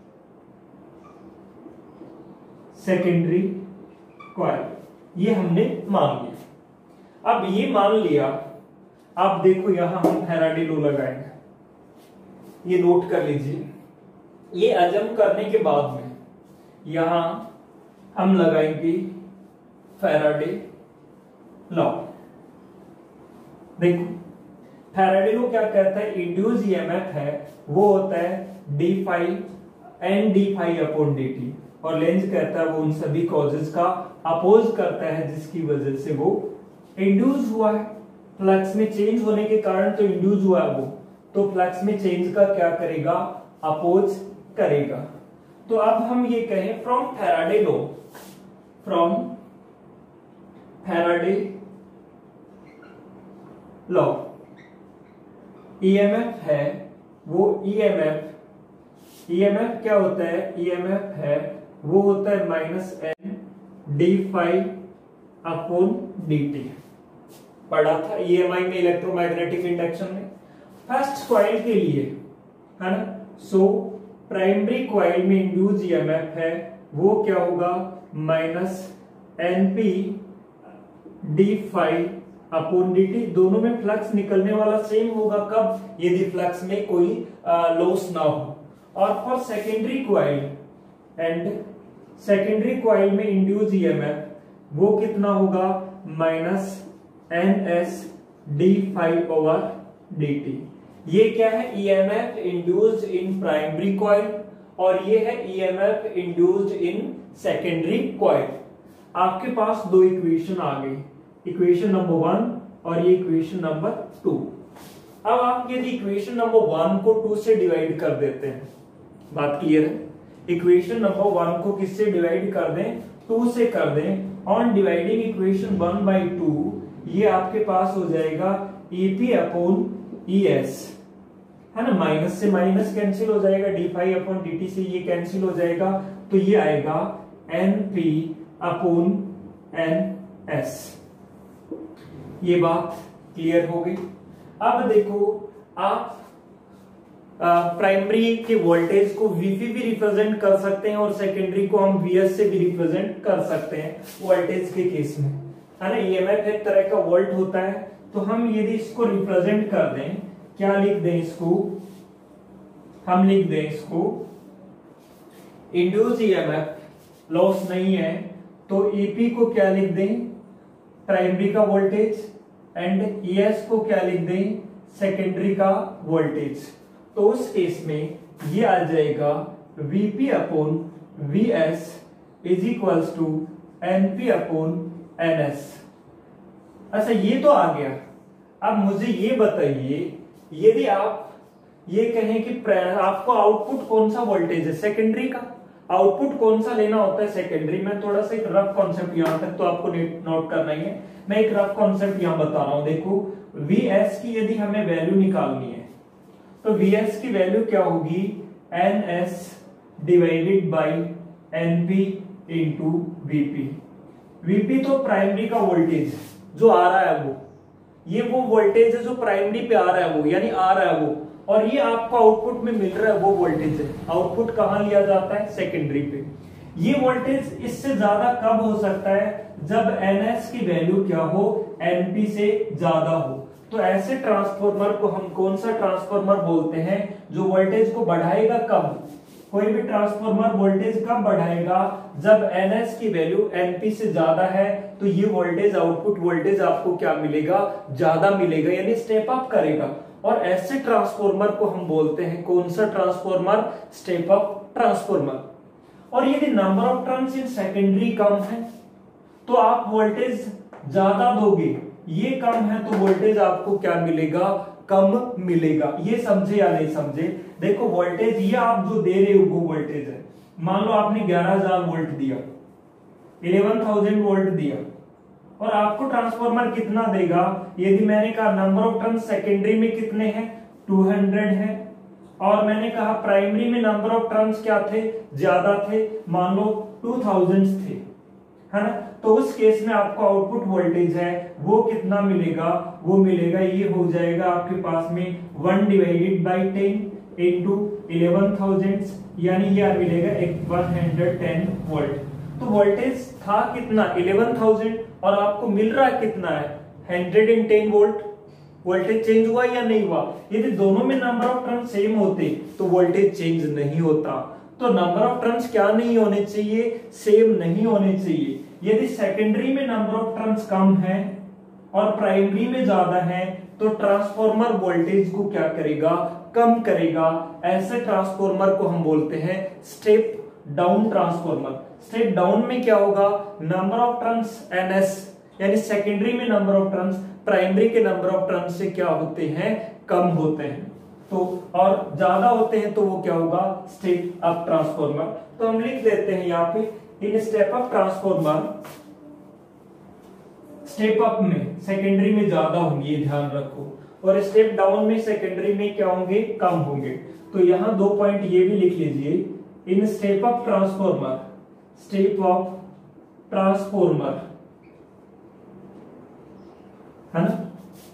सेकेंडरी कॉइल। ये हमने मान लिया। अब ये मान लिया, अब देखो यहां हम फैराडे लॉ लगाएंगे, ये नोट कर लीजिए। ये अजम करने के बाद में यहां हम लगाएंगे फैराडे लॉ। देखो फैराडे लॉ क्या कहता है, इंड्यूस ईएमएफ है वो होता है d phi n d phi upon d t, और लेंज कहता है वो उन सभी कॉजेस का अपोज करता है जिसकी वजह से वो इंड्यूस हुआ है। फ्लक्स में चेंज होने के कारण तो इंड्यूस हुआ है वो, तो फ्लक्स में चेंज का क्या करेगा, अपोज करेगा। तो अब हम ये कहें फ्रॉम फैराडे लॉ ईएमएफ है वो ईएमएफ क्या होता है, ईएमएफ है वो होता है minus n d phi upon d t. पढ़ा था ईएमआई में, इलेक्ट्रोमैग्नेटिक इंडक्शन में। फर्स्ट कॉइल के लिए है ना, सो प्राइमरी कॉइल में इंड्यूस ईएमएफ है वो क्या होगा, minus n p d phi upon d t. दोनों में फ्लक्स निकलने वाला सेम होगा, कब, यदि फ्लक्स में कोई लॉस ना हो। और for secondary coil, and secondary coil में इंड्यूस ईएमएफ वो कितना होगा, minus n s d five over d t. ये क्या है, EMF induced in primary coil, और ये है EMF induced in secondary coil. आपके पास दो इक्वेशन आ गई, इक्वेशन नंबर 1 और ये इक्वेशन नंबर 2। अब आप यदि इक्वेशन नंबर 1 को 2 से डिवाइड कर देते हैं, बात क्लियर है, इक्वेशन नंबर 1 को किससे डिवाइड कर दें, 2 से कर दें। ऑन डिवाइडिंग इक्वेशन 1/2 ये आपके पास हो जाएगा ईपी अपॉन ईएस, है ना, माइनस से माइनस कैंसिल हो जाएगा, d phi upon d t से ये कैंसिल हो जाएगा, तो ये आएगा एनपी अपॉन एन एस। ये बात क्लियर हो गई। अब देखो आप प्राइमरी के वोल्टेज को वीपी भी रिप्रेजेंट कर सकते हैं और सेकेंडरी को हम वीएस से भी रिप्रेजेंट कर सकते हैं वोल्टेज के केस में, है ना। ईएमएफ एक तरह का वोल्ट होता है, तो हम यदि इसको रिप्रेजेंट कर दें, क्या लिख दें इसको, हम लिख दें इसको इंड्यूस ईएमएफ लॉस नहीं है तो ईपी को क्या लिख दें, प्राइमरी का वोल्टेज, एंड ईएस को क्या लिख दें, सेकेंडरी का वोल्टेज। तो उस केस में ये आ जाएगा Vp upon Vs is equals to Np upon Ns। अच्छा ये तो आ गया। अब मुझे ये बताइए, यदि आप ये कहें कि आपको आउटपुट कौन सा वोल्टेज है, सेकेंडरी का आउटपुट कौन सा लेना होता है सेकेंडरी में, थोड़ा सा एक रफ कॉन्सेप्ट यहां तक तो आपको नोट करना ही है। मैं एक रफ कॉन्सेप्ट यहां बता रहा हूं। देखो Vs की यदि हमें वैल्यू निकालनी है तो Vs की वैल्यू क्या होगी, Ns divided by Np into Vp। Vp तो प्राइमरी का वोल्टेज जो आ रहा है वो, ये वो वोल्टेज है जो प्राइमरी पे आ रहा है वो, यानी आ रहा है वो, और ये आपको आउटपुट में मिल रहा है वो वोल्टेज है। आउटपुट कहां लिया जाता है, सेकेंडरी पे। ये वोल्टेज इससे ज्यादा कब हो सकता है, जब Ns की वैल्यू क्या हो, Np से ज्यादा हो। तो ऐसे ट्रांसफॉर्मर को हम कौन सा ट्रांसफॉर्मर बोलते हैं, जो वोल्टेज को बढ़ाएगा कब, कोई भी ट्रांसफॉर्मर वोल्टेज कब बढ़ाएगा, जब Ns की वैल्यू Np से ज्यादा है, तो ये वोल्टेज आउटपुट वोल्टेज आपको क्या मिलेगा, ज्यादा मिलेगा, यानी स्टेप अप करेगा। और ऐसे ट्रांसफॉर्मर को हम बोलते हैं कौन सा ट्रांसफॉर्मर, स्टेप अप ट्रांसफॉर्मर। और यदि number of turns in secondary कम है तो आप वोल्टेज ज्यादा दोगे, ये कम है तो वोल्टेज आपको क्या मिलेगा, कम मिलेगा। ये समझे या नहीं समझे। देखो वोल्टेज ये आप जो दे रहे हो वो वोल्टेज है। मान लो आपने 11,000 वोल्ट दिया, 11,000 वोल्ट दिया, और आपको ट्रांसफॉर्मर कितना देगा, यदि मैंने कहा नंबर ऑफ टर्न्स सेकेंडरी में कितने हैं, 200 है, और मैंने कहा प्राइमरी में नंबर ऑफ टर्न्स क्या थे, ज्यादा थे, मान लो 2000 थे, है ना। तो उस केस में आपको आउटपुट वोल्टेज है वो कितना मिलेगा, वो मिलेगा, ये हो जाएगा आपके पास में 1 डिवाइडेड बाई 10 इंटू 11,000, यानी ये मिलेगा 110 वोल्ट। तो वोल्टेज था कितना, 11,000, और आपको मिल रहा कितना है, 110 वोल्ट। वोल्टेज चेंज हुआ या नहीं हुआ। यदि दोनों में नंबर ऑफ टर्न सेम होते तो वोल्टेज चेंज नहीं होता। तो नंबर ऑफ टर्न्स क्या नहीं होने चाहिए, सेम नहीं होने चाहिए। यदि सेकेंडरी में नंबर ऑफ टर्न्स कम है और प्राइमरी में ज्यादा है तो ट्रांसफॉर्मर वोल्टेज को क्या करेगा, कम करेगा। ऐसे ट्रांसफॉर्मर को हम बोलते हैं step down transformer. Step down में क्या होगा, नंबर ऑफ टर्न्स Ns, यानी सेकेंडरी में नंबर ऑफ टर्न्स प्राइमरी के नंबर ऑफ टर्न्स से क्या होते हैं, कम होते हैं। तो और ज्यादा होते हैं तो वो क्या होगा, स्टेप अप ट्रांसफॉर्मर। तो हम लिख देते हैं यहाँ पे, in step up transformer, step up में सेकेंडरी में ज्यादा होंगे, ये ध्यान रखो, और स्टेप डाउन में सेकेंडरी में क्या होंगे, कम होंगे। तो यहां 2 पॉइंट ये भी लिख लीजिए, in step up transformer, step up transformer, है ना,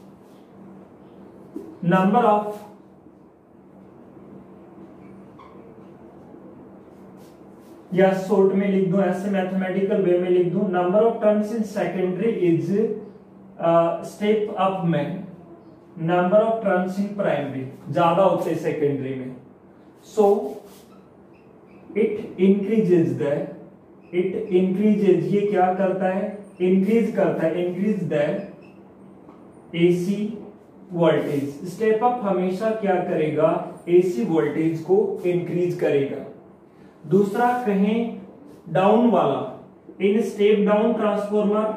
नंबर ऑफ या शॉर्ट में लिख दूं, ऐसे मैथमेटिकल वे में लिख दूं, number of turns in secondary is step up में number of turns in primary ज्यादा होते हैं सेकेंडरी में। सो इट इंक्रीजेज ये क्या करता है, इंक्रीज करता है, increase the AC voltage. Step up हमेशा क्या करेगा, एसी वोल्टेज को इंक्रीज करेगा। दूसरा कहें डाउन वाला, in step down transformer,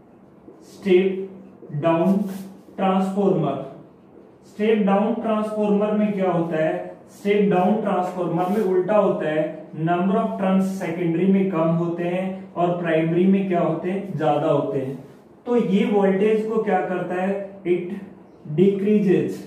step down transformer, step down transformer में क्या होता है, स्टेप डाउन ट्रांसफॉर्मर में उल्टा होता है, नंबर ऑफ टर्न्स सेकेंडरी में कम होते हैं और प्राइमरी में क्या होते हैं, ज्यादा होते हैं। तो ये वोल्टेज को क्या करता है, इट डिक्रीजेज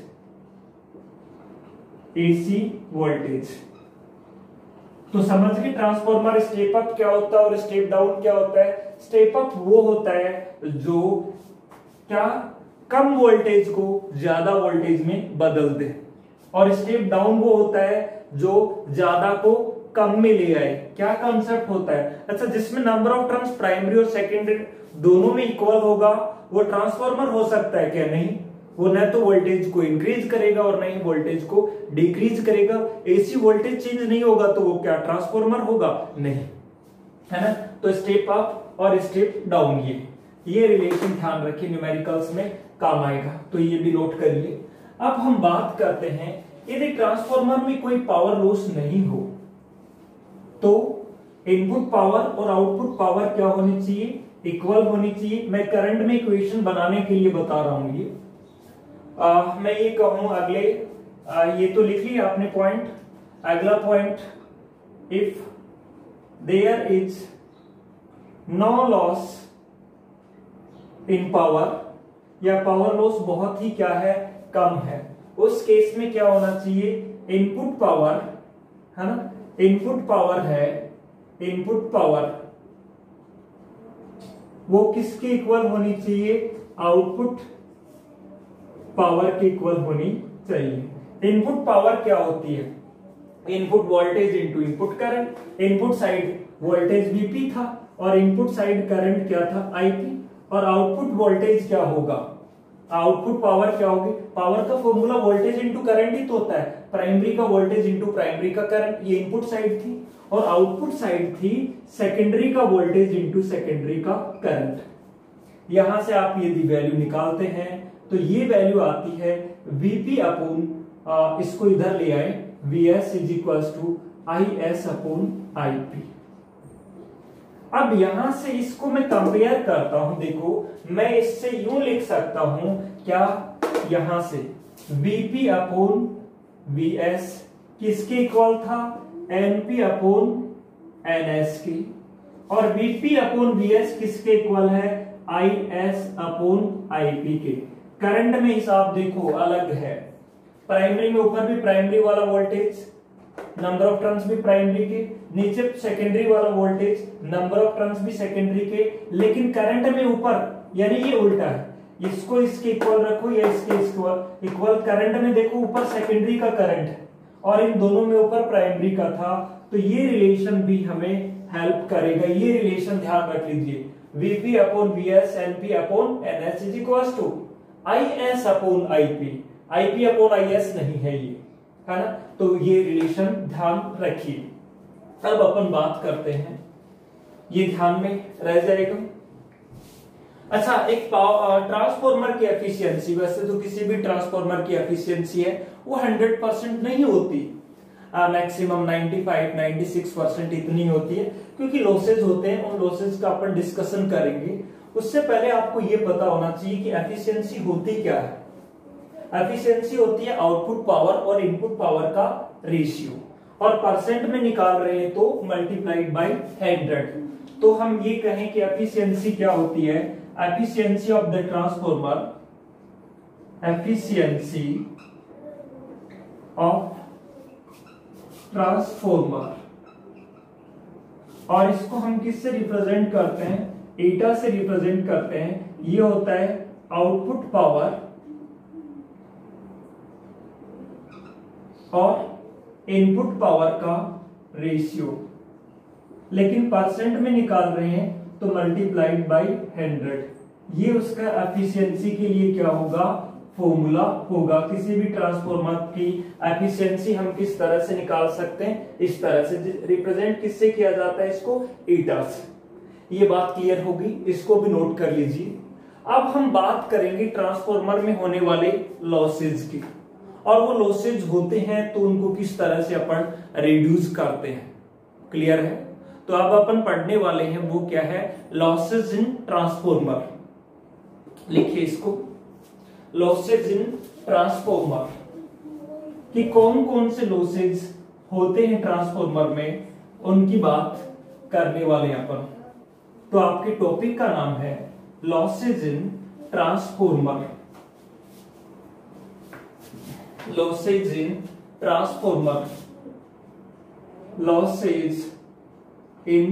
एसी वोल्टेज। तो समझ गए ट्रांसफॉर्मर स्टेप अप क्या होता है और स्टेप डाउन क्या होता है। स्टेप अप वो होता है जो क्या कम वोल्टेज को ज्यादा वोल्टेज में बदल दे, और स्टेप डाउन वो होता है जो ज्यादा को कम में ले आए। क्या कॉन्सेप्ट होता है? अच्छा, जिसमें नंबर ऑफ टर्न्स प्राइमरी और सेकेंडरी दोनों में इक्वल होगा वो ट्रांसफॉर्मर हो सकता है क्या? नहीं, वो न तो वोल्टेज को इंक्रीज करेगा और न ही वोल्टेज को डिक्रीज करेगा। एसी वोल्टेज चेंज नहीं होगा तो वो क्या ट्रांसफॉर्मर होगा? नहीं, है ना। तो स्टेप अप और स्टेप डाउन, ये रिलेशन ध्यान रखिए, न्यूमेरिकल्स में काम आएगा, तो ये भी नोट करिए। अब हम बात करते हैं, यदि ट्रांसफॉर्मर में कोई पावर लॉस नहीं हो तो इनपुट पावर और आउटपुट पावर क्या होनी चाहिए? इक्वल होनी चाहिए। मैं करंट में इक्वेशन बनाने के लिए बता रहा हूं ये। मैं ये कहूं अगले, ये तो लिख लिया आपने पॉइंट। अगला point, if there is no loss in power, या पावर लॉस बहुत ही क्या है? कम है, उस केस में क्या होना चाहिए? इनपुट पावर, है ना, इनपुट पावर है, इनपुट पावर वो किसके इक्वल होनी चाहिए? आउटपुट पावर के इक्वल होनी चाहिए। इनपुट पावर क्या होती है? Input voltage into input current. Input side voltage Vp था और इनपुट साइड करंट क्या था? Ip। और आउटपुट वोल्टेज क्या होगा? आउटपुट पावर क्या होगी? पावर का फॉर्मूला वोल्टेज इनटू करंट ही तो होता है, प्राइमरी का वोल्टेज इनटू प्राइमरी का करंट। ये इनपुट साइड थी और आउटपुट साइड थी सेकेंडरी का वोल्टेज इनटू सेकेंडरी का करंट। यहां से आप यदि वैल्यू निकालते हैं तो ये वैल्यू आती है Vp अपॉन, इसको इधर ले आए, Vs is equals to Is upon Ip। अब यहां से इसको मैं कंपेयर करता हूं, देखो मैं इससे यूं लिख सकता हूं क्या? यहां से Vp अपॉन Vs किसके इक्वल था? Np अपॉन Ns की। और Vp अपॉन Vs किसके इक्वल है? Is अपॉन Ip के। करंट में हिसाब देखो अलग है, प्राइमरी में ऊपर भी प्राइमरी वाला वोल्टेज, नंबर ऑफ टर्न्स भी प्राइमरी के, नीचे सेकेंडरी वाला वोल्टेज, नंबर ऑफ टर्न्स भी सेकेंडरी के, लेकिन करंट में ऊपर, यानी ये उल्टा है, इसको इसके इक्वल रखो या इसके इक्वल। करंट में देखो ऊपर सेकेंडरी का करंट है और इन दोनों में ऊपर प्राइमरी का था, तो ये रिलेशन भी हमें हेल्प करेगा। ये रिलेशन ध्यान रख लीजिए, Vp upon Vs Np upon Ns is equal to Is upon Ip। Ip upon Is नहीं है ये, है ना। तो ये रिलेशन ध्यान रखिए। अब अपन बात करते हैं, ये ध्यान में रह जाएगा। अच्छा, एक ट्रांसफॉर्मर की एफिशिएंसी, वैसे तो किसी भी ट्रांसफॉर्मर की एफिशिएंसी है वो 100% नहीं होती, मैक्सिमम 95-96% इतनी होती है, क्योंकि लॉसेज होते हैं, उन लॉसेज का अपन डिस्कशन करेंगे। उससे पहले आपको ये पता होना चाहिए कि एफिशिएंसी होती क्या है। एफिशिएंसी होती है आउटपुट पावर और इनपुट पावर का रेशियो, और परसेंट में निकाल रहे हैं तो मल्टीप्लाइड बाय 100। तो हम ये कहें कि एफिशिएंसी क्या होती है? Efficiency of the transformer, efficiency of transformer, और इसको हम किससे रिप्रेजेंट करते हैं? एटा से रिप्रेजेंट करते हैं। ये होता है आउटपुट पावर और इनपुट पावर का रेशियो, लेकिन परसेंट में निकाल रहे हैं तो मल्टीप्लाइड बाय 100। ये उसका एफिशिएंसी के लिए क्या होगा? फॉर्मूला होगा। किसी भी ट्रांसफॉर्मर की एफिशिएंसी हम किस तरह से निकाल सकते हैं? इस तरह से। रिप्रेजेंट किससे किया जाता है इसको? एटा से। ये बात क्लियर होगी, इसको भी नोट कर लीजिए। अब हम बात करेंगे ट्रांसफॉर्मर में होने वाले लॉसेज की, और वो लॉसेज होते हैं तो उनको किस तरह से अपन रिड्यूस करते हैं। क्लियर है? तो अब अपन पढ़ने वाले हैं वो क्या है? Losses in transformer. लिखिए इसको, लॉसेज इन ट्रांसफॉर्मर कि कौन कौन से लॉसेज होते हैं ट्रांसफॉर्मर में, उनकी बात करने वाले हैं अपन। तो आपके टॉपिक का नाम है losses in transformer. Losses in transformer, losses in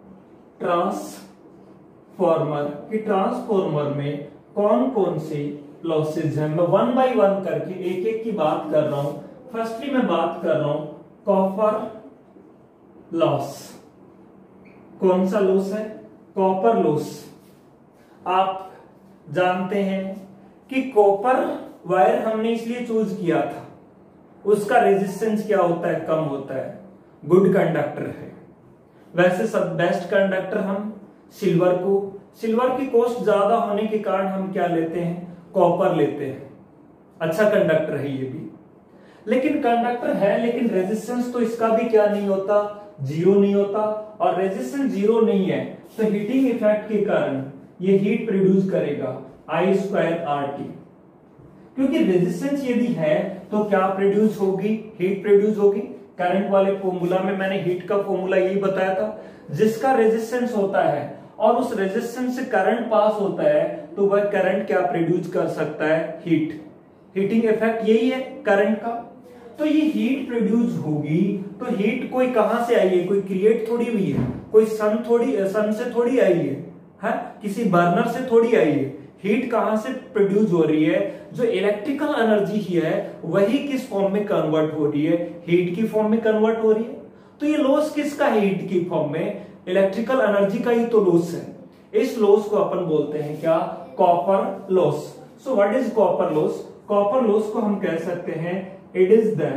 transformer कि ट्रांसफॉर्मर में कौन कौन से लॉसेज हैं। मैं वन बाय वन करके एक एक की बात कर रहा हूं। फर्स्टली मैं बात कर रहा हूं कॉपर लॉस। कौन सा लॉस है? Copper loss. आप जानते हैं कि कॉपर वायर हमने इसलिए चूज किया था, उसका रेजिस्टेंस क्या होता है? कम होता है, गुड कंडक्टर है। वैसे सब बेस्ट कंडक्टर हम सिल्वर की कॉस्ट ज्यादा होने के कारण हम क्या लेते हैं? कॉपर लेते हैं। अच्छा कंडक्टर है ये भी, लेकिन कंडक्टर है, लेकिन रेजिस्टेंस तो इसका भी क्या नहीं होता? जीरो नहीं होता। और रेजिस्टेंस जीरो नहीं है तो हीटिंग इफेक्ट के कारण ये हीट प्रोड्यूस करेगा I²RT। क्योंकि रेजिस्टेंस यदि है तो क्या प्रोड्यूस होगी? हीट प्रोड्यूस होगी। करंट वाले फॉर्मूला में मैंने हीट का फॉर्मूला यही बताया था, जिसका रेजिस्टेंस होता है और उस रेजिस्टेंस से करंट पास होता है तो वह करंट क्या प्रोड्यूस कर सकता है? हीट। हीटिंग इफेक्ट यही है करंट का। तो ये हीट प्रोड्यूस होगी तो हीट कोई कहां से आई है? कोई क्रिएट थोड़ी हुई है, कोई सन से थोड़ी आई है, किसी बर्नर से थोड़ी आई है। हीट कहां से प्रोड्यूस हो रही है? जो इलेक्ट्रिकल एनर्जी ही है वही किस फॉर्म में कन्वर्ट हो रही है? हीट की फॉर्म में कन्वर्ट हो रही है। तो ये लॉस किसका है? हीट की फॉर्म में इलेक्ट्रिकल एनर्जी का ही तो लॉस है। इस लॉस को अपन बोलते हैं क्या? Copper loss. So what is copper loss? Copper loss को हम कह सकते हैं it is the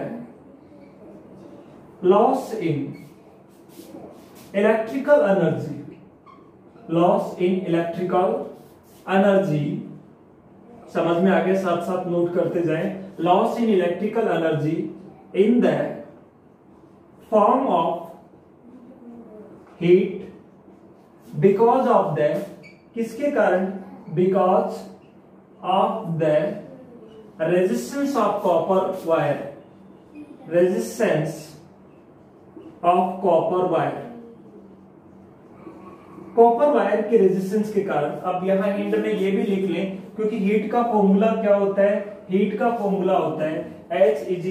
loss in electrical energy. Loss in electrical energy, समझ में आगे, साथ साथ नोट करते जाएं। Loss in electrical energy in the form of heat because of the, किसके कारण? Because of the resistance of copper wire. Resistance of copper wire, copper wire के रेजिस्टेंस के कारण। अब यहां हिंट में ये भी लिख लें, क्योंकि हीट का फॉर्मूला क्या होता है? हीट का फॉर्मूला होता है H is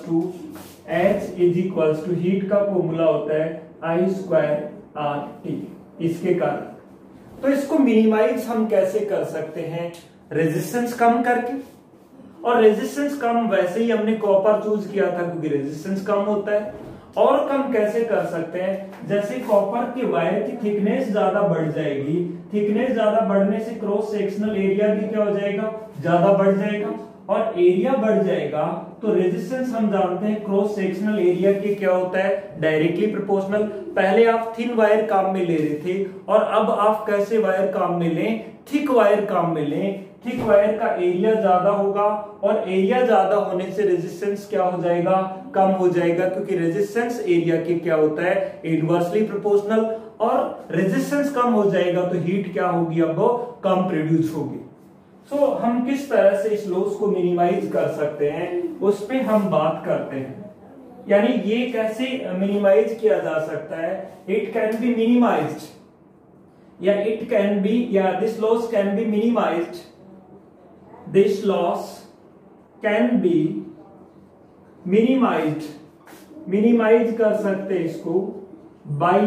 equals to heat का फॉर्मूला होता है I²RT। इसके कारण तो इसको मिनिमाइज हम कैसे कर सकते हैं? रेजिस्टेंस कम करके। और रेजिस्टेंस कम वैसे ही हमने कॉपर चूज किया था क्योंकि रेजिस्टेंस कम होता है। और कम कैसे कर सकते हैं? जैसे कॉपर के वायर की थिकनेस ज्यादा बढ़ जाएगी, थिकनेस ज्यादा बढ़ने से क्रॉस सेक्शनल एरिया भी क्या हो जाएगा? ज्यादा बढ़ जाएगा। और एरिया बढ़ जाएगा तो रेजिस्टेंस हम जानते हैं क्रॉस सेक्शनल एरिया के क्या होता है? Directly proportional. पहले आप थिन वायर काम में ले रहे थे और अब आप कैसे वायर काम में लें? थिक वायर काम में लें। थिक वायर का एरिया ज्यादा होगा और एरिया ज्यादा होने से रेजिस्टेंस क्या हो जाएगा? कम हो जाएगा, क्योंकि रेजिस्टेंस एरिया के क्या होता है? Inversely proportional. और रेजिस्टेंस कम हो जाएगा तो हीट क्या होगी? अब कम प्रोड्यूस होगी। सो हम किस तरह से इस लॉस को मिनिमाइज कर सकते हैं उस पे हम बात करते हैं। यानी ये कैसे मिनिमाइज किया जा सकता है? इट कैन बी मिनिमाइज्ड, या इट कैन बी, या this loss can be minimised. This loss can be minimised, minimise कर सकते इसको by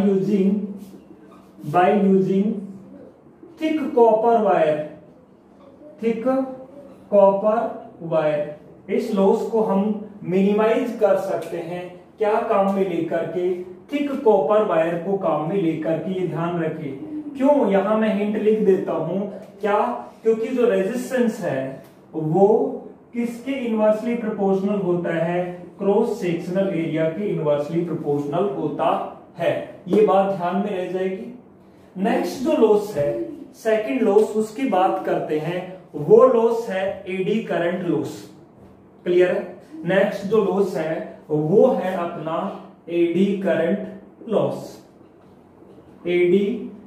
using thick copper wire. Thick copper wire, इस लॉस को हम मिनिमाइज कर सकते हैं क्या काम में लेकर के? थिक कॉपर वायर को काम में लेकर के। ये ध्यान रखिए, क्यों यहां मैं हिंट लिख देता हूं क्या? क्योंकि जो रेजिस्टेंस है वो किसके इनवर्सली प्रोपोर्शनल होता है? क्रॉस सेक्शनल एरिया के इनवर्सली प्रोपोर्शनल होता है। ये बात ध्यान में रह जाएगी। नेक्स्ट जो लॉस है, सेकंड लॉस, उसकी बात करते हैं। वो लॉस है एडी करंट लॉस। क्लियर है? नेक्स्ट जो लॉस है वो है अपना eddy current loss. Eddy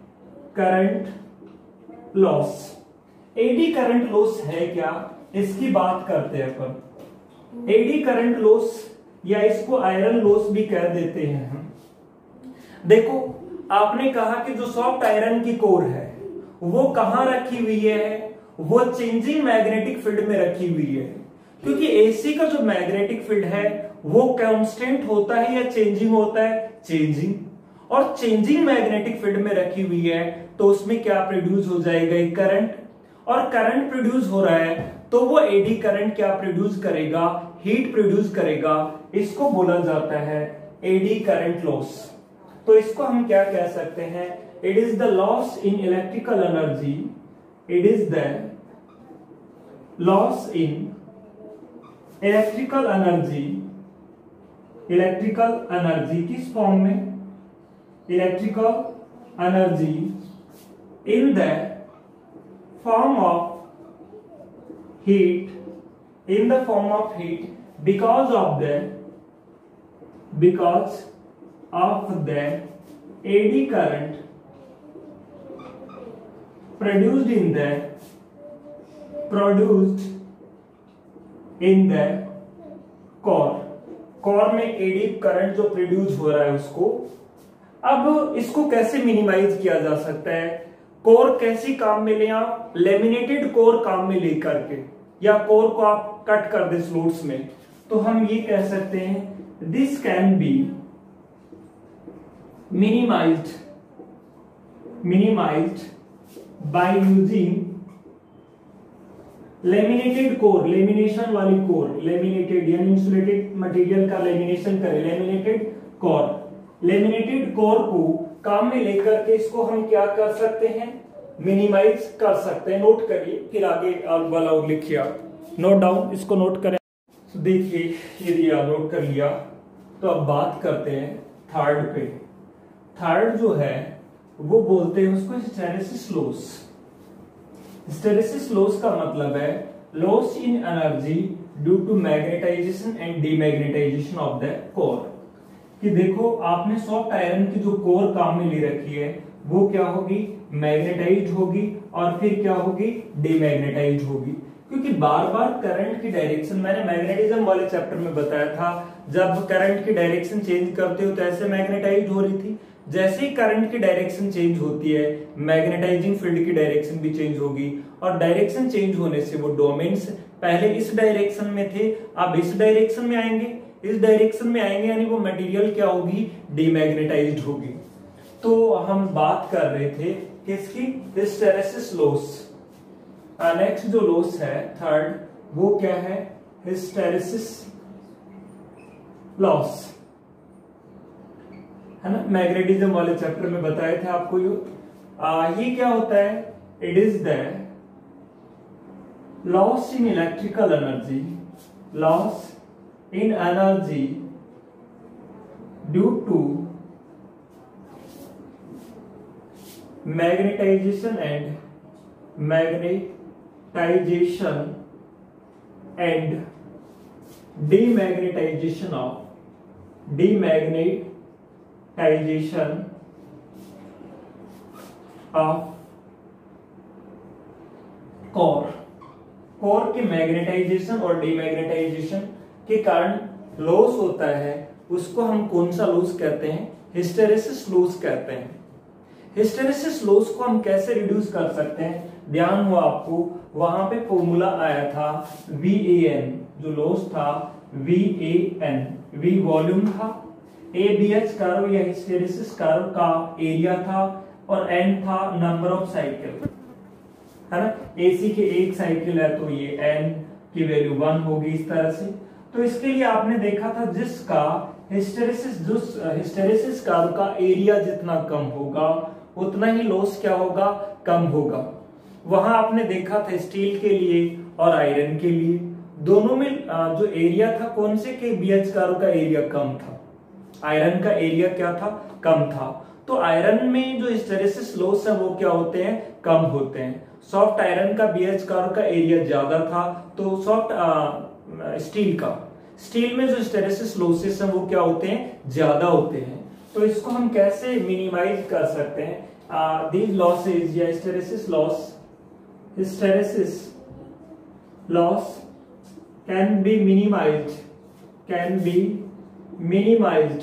current loss, eddy current loss है क्या? इसकी बात करते हैं अपन। एडी करंट लॉस या इसको आयरन लॉस भी कह देते हैं हम। देखो, आपने कहा कि जो सॉफ्ट आयरन की कोर है वो कहां रखी हुई है? वो चेंजिंग मैग्नेटिक फील्ड में रखी हुई है। क्योंकि एसी का जो मैग्नेटिक फील्ड है वो कांस्टेंट होता है या चेंजिंग होता है? चेंजिंग। और चेंजिंग मैग्नेटिक फील्ड में रखी हुई है तो उसमें क्या प्रोड्यूस हो जाएगा? एक करंट। और करंट प्रोड्यूस हो रहा है तो वो एडी करंट क्या प्रोड्यूस करेगा? हीट प्रोड्यूस करेगा। इसको बोला जाता है एडी करंट लॉस। तो इसको हम क्या कह सकते हैं, it is the loss in electrical energy, it is the loss in electrical energy, electrical energy किस फॉर्म में, electrical energy in the form of heat, in the form of heat because of the AD current produced in the core में eddy current जो produce हो रहा है उसको, अब इसको कैसे मिनिमाइज किया जा सकता है, कोर कैसी काम में ले, आप लेमिनेटेड कोर काम में लेकर के, या कोर को आप कट कर दे स्लोट्स में, तो हम ये कह सकते हैं this can be minimised by using laminated core, lamination वाली कोर, लेमिनेटेड यानी इंसुलेटेड मटेरियल का लेमिनेशन करें, लेमिनेटेड कोर को काम में लेकर के इसको हम क्या कर सकते हैं, मिनिमाइज कर सकते हैं। नोट करिए, फिर आगे वाला और लिखिए आप, नोट डाउन, इसको नोट करें। देखिए यदि आप नोट कर लिया तो अब बात करते हैं थर्ड पे। थर्ड जो है वो बोलते हैं उसको हिस्टेरेसिस लॉस। हिस्टेरेसिस लॉस का मतलब है loss in energy due to magnetisation and demagnetisation of the core. कि देखो आपने सॉफ्ट आयरन की जो कोर काम में ले रखी है वो क्या होगी, मैग्नेटाइज्ड होगी, और फिर क्या होगी, डीमैग्नेटाइज्ड होगी। क्योंकि बार बार करंट की डायरेक्शन, मैंने मैग्नेटिज्म वाले चैप्टर में बताया था, जब करंट की डायरेक्शन चेंज करते हो तो ऐसे मैग्नेटाइज्ड हो रही थी। जैसे ही करंट की डायरेक्शन चेंज होती है मैग्नेटाइजिंग फील्ड की डायरेक्शन भी चेंज होगी, और डायरेक्शन चेंज होने से वो डोमेन्स पहले इस डायरेक्शन में थे अब इस डायरेक्शन में आएंगे, इस डायरेक्शन में आएंगे, यानी वो मटेरियल क्या होगी, डीमैग्नेटाइज्ड होगी। तो हम बात कर रहे थे किसकी, हिस्टेरेसिस लॉस। नेक्स्ट जो लॉस है थर्ड, वो क्या है, हिस्टेरेसिस लॉस, है ना, मैग्नेटिज्म वाले चैप्टर में बताए थे आपको। ये क्या होता है, it is the loss in electrical energy, loss in energy due to magnetisation and demagnetisation of core के मैग्नेटाइजेशन और डीमैग्नेटाइजेशन के कारण लॉस होता है, उसको हम कौन सा लॉस कहते हैं, हिस्टेरेसिस लॉस कहते हैं। हिस्टेरेसिस लॉस को हम कैसे रिड्यूस कर सकते हैं, ध्यान हो आपको, वहां पे फॉर्मूला आया था VAN, जो लॉस था VAN, V वॉल्यूम था, ABH कर्व या हिस्टेरेसिस कर्व का एरिया था, और N था नंबर ऑफ साइकिल, है ना। AC के एक साइकिल है तो ये N की वैल्यू 1 होगी, इस तरह से। तो इसके लिए आपने देखा था जिसका हिस्टेरेसिस कर्व का एरिया जितना कम होगा उतना ही लॉस क्या होगा, कम होगा। वहां आपने देखा था स्टील के लिए और आयरन के लिए, दोनों में जो एरिया था कौन से के BH कर्व का एरिया कम था, आयरन का एरिया क्या था, कम था। तो आयरन में जो हिस्टेरेसिस लॉस है वो क्या होते हैं, कम होते हैं। सॉफ्ट आयरन का BH कर्व का एरिया ज्यादा था, तो सॉफ्ट स्टील में जो हिस्टेरेसिस लॉसेस हैं वो क्या होते हैं, ज्यादा होते हैं। तो इसको हम कैसे मिनिमाइज कर सकते हैं, दीज लॉसेस या hysteresis loss can be minimised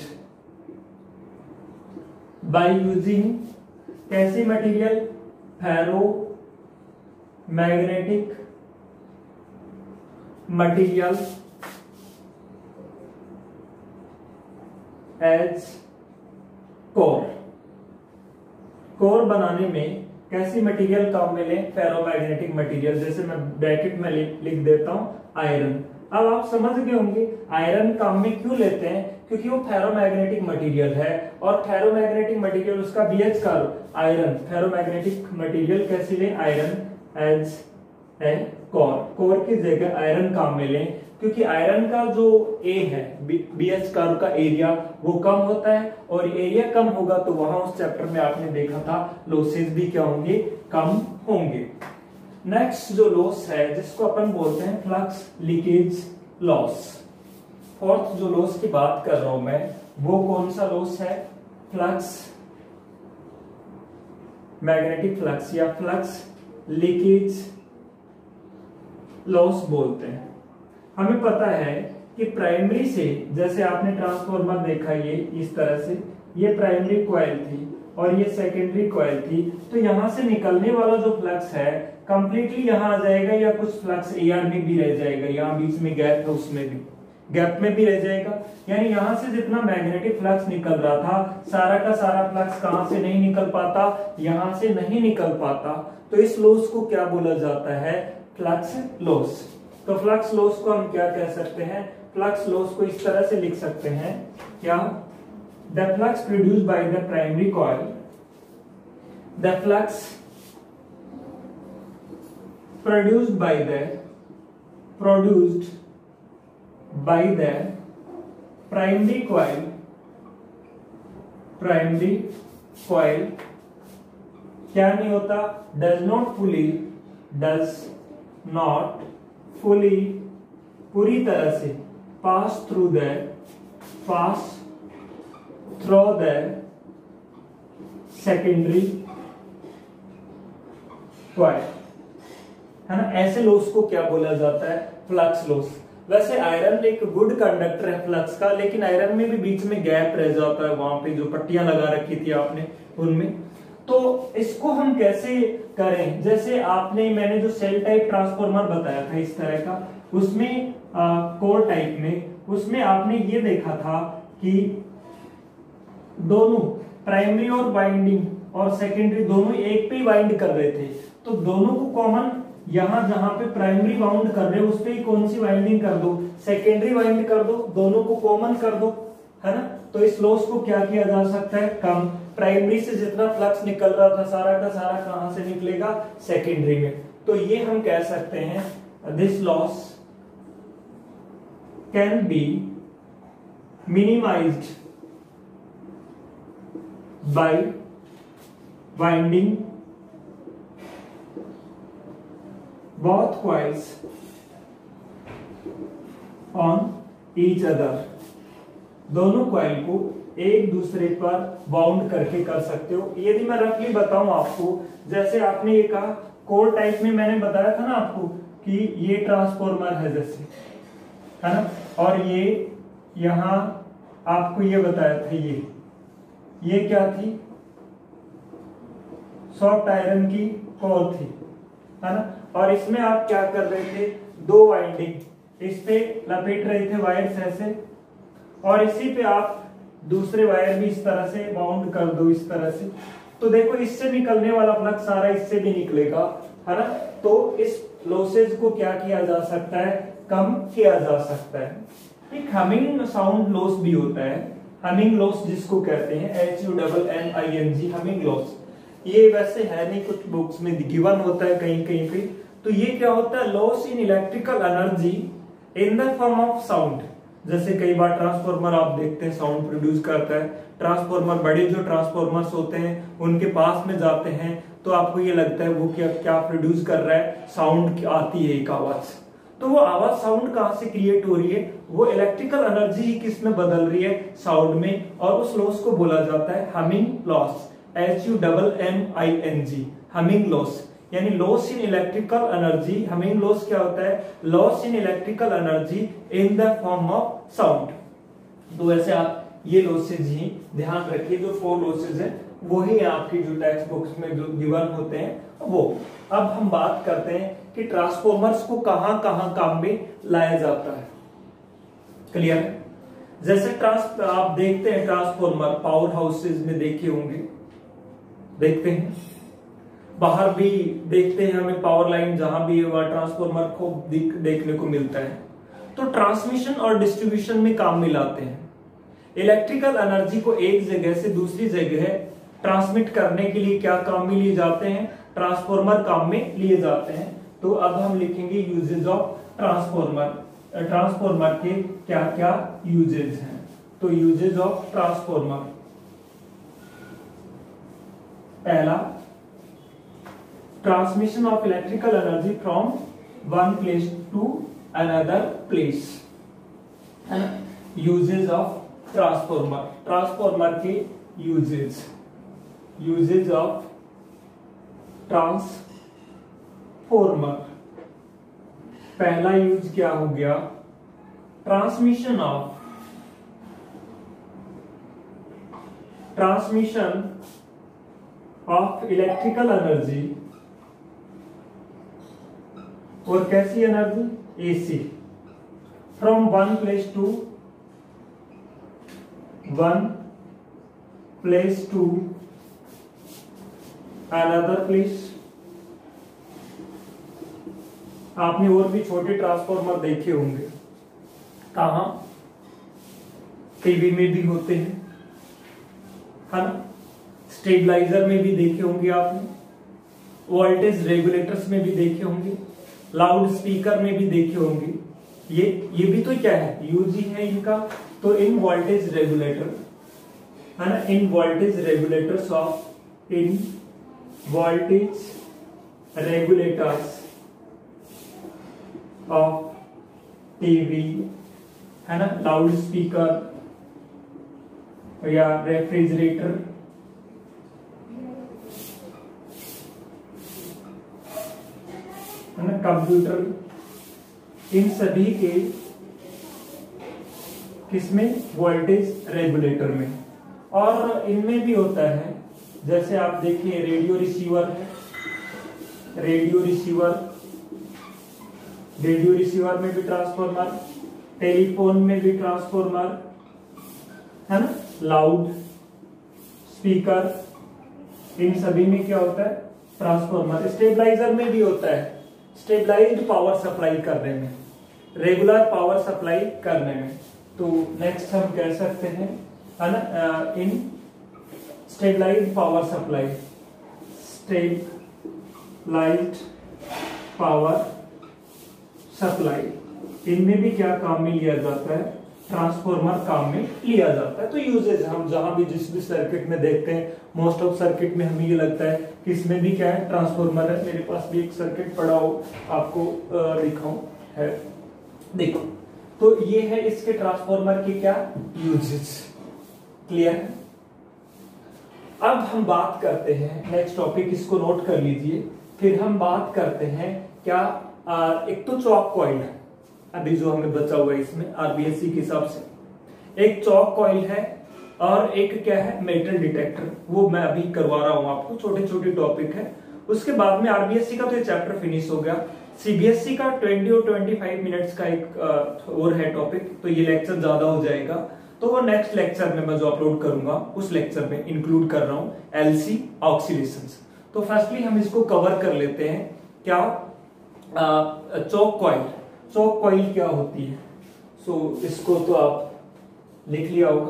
by using कैसी material, ferromagnetic material as core बनाने में कैसी मटेरियल काम में लें, फेरोमैग्नेटिक मटेरियल। जैसे मैं ब्रैकेट में लिख देता हूं आयरन, अब आप समझ गए होंगे आयरन काम में क्यों लेते हैं, क्योंकि वो फेरोमैग्नेटिक मटेरियल है और फेरोमैग्नेटिक मटेरियल उसका बीएच का आयरन, फेरोमैग्नेटिक मटेरियल कैसे लें, iron as a core, core की जगह आयरन काम में लें, क्योंकि आयरन का जो ए है बीएच कर्व का एरिया वो कम होता है और एरिया कम होगा तो वहां उस चैप्टर में आपने देखा था लॉसेस भी क्या होंगे, कम होंगे। नेक्स्ट जो लॉस है जिसको अपन बोलते हैं फ्लक्स लीकेज लॉस। फोर्थ जो लॉस की बात कर रहा हूं मैं वो कौन सा लॉस है, फ्लक्स मैग्नेटिक फ्लक्स या फ्लक्स लीकेज लॉस बोलते हैं। हमें पता है कि प्राइमरी से, जैसे आपने ट्रांसफार्मर देखा ये इस तरह से, ये प्राइमरी कॉइल थी और ये सेकेंडरी कॉइल थी, तो यहां से निकलने वाला जो फ्लक्स है कंप्लीटली यहां आ जाएगा या कुछ फ्लक्स एआर में भी रह जाएगा, यहाँ बीच में गैप है उसमें भी गैप में भी रह जाएगा। यानी यहां से जितना मैग्नेटिक फ्लक्स निकल रहा था सारा का सारा फ्लक्स कहां से नहीं निकल पाता, यहां से नहीं निकल पाता। तो इस लॉस को क्या बोला जाता है, फ्लक्स लॉस। तो फ्लक्स लॉस को हम क्या कह सकते हैं, फ्लक्स लॉस को इस तरह से लिख सकते हैं क्या, the flux produced by the primary coil, the flux produced by the primary coil क्या नहीं होता, डज नॉट फुली पूरी तरह से pass through the secondary coil, है ना। ऐसे लॉस को क्या बोला जाता है, फ्लक्स लॉस। वैसे आयरन एक गुड कंडक्टर है फ्लक्स का, लेकिन आयरन में भी बीच में गैप रह जाता है, वहां पे जो पट्टियां लगा रखी थी आपने उनमें। तो इसको हम कैसे करें, जैसे मैंने जो सेल टाइप ट्रांसफार्मर बताया था इस तरह का, उसमें कोर टाइप में उसमें आपने ये देखा था कि दोनों प्राइमरी और वाइंडिंग और सेकेंडरी दोनों एक पे वाइंड कर रहे थे, तो दोनों को कॉमन यहां जहां पे प्राइमरी वाउंड कर रहे हो उस पे ही कौन सी वाइंडिंग कर दो, सेकेंडरी वाइंड कर दो, दोनों को कॉमन कर दो, है ना। तो इस लॉस को क्या किया जा सकता है, कम। प्राइमरी से जितना फ्लक्स निकल रहा था सारा का सारा कहां से निकलेगा, सेकेंडरी में। तो ये हम कह सकते हैं this loss can be minimised by winding both coils on each other, दोनों कॉइल को एक दूसरे पर बाउंड करके कर सकते हो। यदि मैं रफली बताऊं आपको, जैसे आपने ये कहा कोर टाइप में मैंने बताया था ना आपको कि ये ट्रांसफार्मर है जैसे, है ना, और ये यहां आपको ये बताया था ये क्या थी, सॉफ्ट आयरन की कोर थी, है ना। और इसमें आप क्या कर रहे थे, दो वाइंडिंग इस पे लपेट रहे थे वायर्स ऐसे, और इसी पे आप दूसरे वायर भी इस तरह से बाउंड कर दो इस तरह से, तो देखो इससे निकलने वाला फ्लक्स सारा इससे भी निकलेगा, है ना। तो इस लॉसेज को क्या किया जा सकता है, कम किया जा सकता है। एक हमिंग साउंड लॉस भी होता है, हमिंग लॉस जिसको कहते हैं HUMMING, हमिंग लॉस। ये वैसे है नहीं, कुछ बुक्स में गिवन होता है कहीं कहीं पे। तो ये क्या होता है, loss in electrical energy in the form of sound. जैसे कई बार ट्रांसफार्मर आप देखते हैं साउंड प्रोड्यूस करता है, ट्रांसफार्मर बड़े जो ट्रांसफार्मर्स होते हैं उनके पास में जाते हैं तो आपको ये लगता है वो क्या प्रोड्यूस कर रहा है, साउंड आती है एक आवाज। तो वो आवाज साउंड कहां से क्रिएट हो रही है, वो इलेक्ट्रिकल एनर्जी ही किस में बदल रही है, साउंड में, और उस लॉस को बोला जाता है humming loss, HUMMING, humming loss. यानी loss in electrical energy, humming loss क्या होता है, loss in electrical energy in the form of sound. तो ऐसे आप ये लॉसेज ही ध्यान रखिए, जो 4 लॉसेज है वही आपकी जो टेक्स्ट बुक्स में जो गिवन होते हैं वो। अब हम बात करते हैं कि ट्रांसफॉर्मर्स को कहां कहां काम में लाया जाता है, क्लियर है। जैसे आप देखते हैं ट्रांसफॉर्मर पावर हाउसेज में देखे होंगे, देखते हैं, बाहर भी देखते हैं, हमें पावर लाइन जहां भी है वहां ट्रांसफॉर्मर को देखने को मिलता है। तो ट्रांसमिशन और डिस्ट्रीब्यूशन में काम में लाते हैं। इलेक्ट्रिकल एनर्जी को एक जगह से दूसरी जगह ट्रांसमिट करने के लिए क्या काम में लिए जाते हैं, ट्रांसफॉर्मर काम में लिए जाते हैं। तो अब हम लिखेंगे यूजेज ऑफ ट्रांसफॉर्मर। ट्रांसफॉर्मर के क्या क्या यूजेज हैं। तो यूजेज ऑफ ट्रांसफॉर्मर, पहला transmission of electrical energy from one place to another place. Uses of transformer, transformer के यूजेज, यूजेज ऑफ ट्रांसफॉर्मर। पहला यूज क्या हो गया, ट्रांसमिशन ऑफ इलेक्ट्रिकल एनर्जी, और कैसी एनर्जी, AC, from one place to another place. आपने और भी छोटे ट्रांसफॉर्मर देखे होंगे, कहां, टीवी में भी होते हैं, है ना, स्टेबलाइजर में भी देखे होंगे आपने, वोल्टेज रेगुलेटर्स में भी देखे होंगे, लाउड स्पीकर में भी देखे होंगे। ये भी तो क्या है, यूज ही है इनका। तो इन वोल्टेज रेगुलेटर, है ना, in voltage regulators of TV, है ना, लाउड स्पीकर या रेफ्रिजरेटर, है ना, कंप्यूटर, इन सभी के किसमें, वोल्टेज रेगुलेटर में। और इनमें भी होता है, जैसे आप देखिए रेडियो रिसीवर है, रेडियो रिसीवर में भी ट्रांसफॉर्मर, टेलीफोन में भी ट्रांसफॉर्मर, है ना, लाउड स्पीकर, इन सभी में क्या होता है, ट्रांसफॉर्मर। स्टेबलाइजर में भी होता है, स्टेबलाइज्ड पावर सप्लाई करने में, रेगुलर पावर सप्लाई करने में। तो नेक्स्ट हम कह सकते हैं, है ना, in stabilised power supply, stabilised power supply, इनमें भी क्या काम में लिया जाता है, ट्रांसफॉर्मर काम में लिया जाता है। तो यूजेज हम जहां भी जिस भी सर्किट में देखते हैं, मोस्ट ऑफ सर्किट में हमें ये लगता है कि इसमें भी क्या है, ट्रांसफॉर्मर है। मेरे पास भी एक सर्किट पड़ा हो, आपको दिखाऊं, है, देखो। तो ये है इसके ट्रांसफॉर्मर के क्या यूजेज, क्लियर है। अब हम बात करते हैं नेक्स्ट टॉपिक, इसको नोट कर लीजिए। फिर हम बात करते हैं क्या, एक तो चौक कॉइल है अभी जो हमें बचा हुआ है इसमें आरबीएससी के हिसाब से, एक चौक कॉइल है और एक क्या है, मेटल डिटेक्टर। वो मैं अभी करवा रहा हूं आपको, छोटे छोटे टॉपिक है। उसके बाद में आरबीएससी का तो ये चैप्टर फिनिश हो गया। सीबीएसई का 20 और 25 मिनट्स का एक और है टॉपिक, तो ये लेक्चर ज्यादा हो जाएगा। तो वो नेक्स्ट लेक्चर में मैं जो अपलोड करूंगा उस लेक्चर में इंक्लूड कर रहा हूं एलसी ऑक्सीडेशंस। तो फर्स्टली हम इसको कवर कर लेते हैं, क्या, चौक कॉइल। चौक कॉइल क्या होती है, सो इसको तो आप लिख लिया होगा।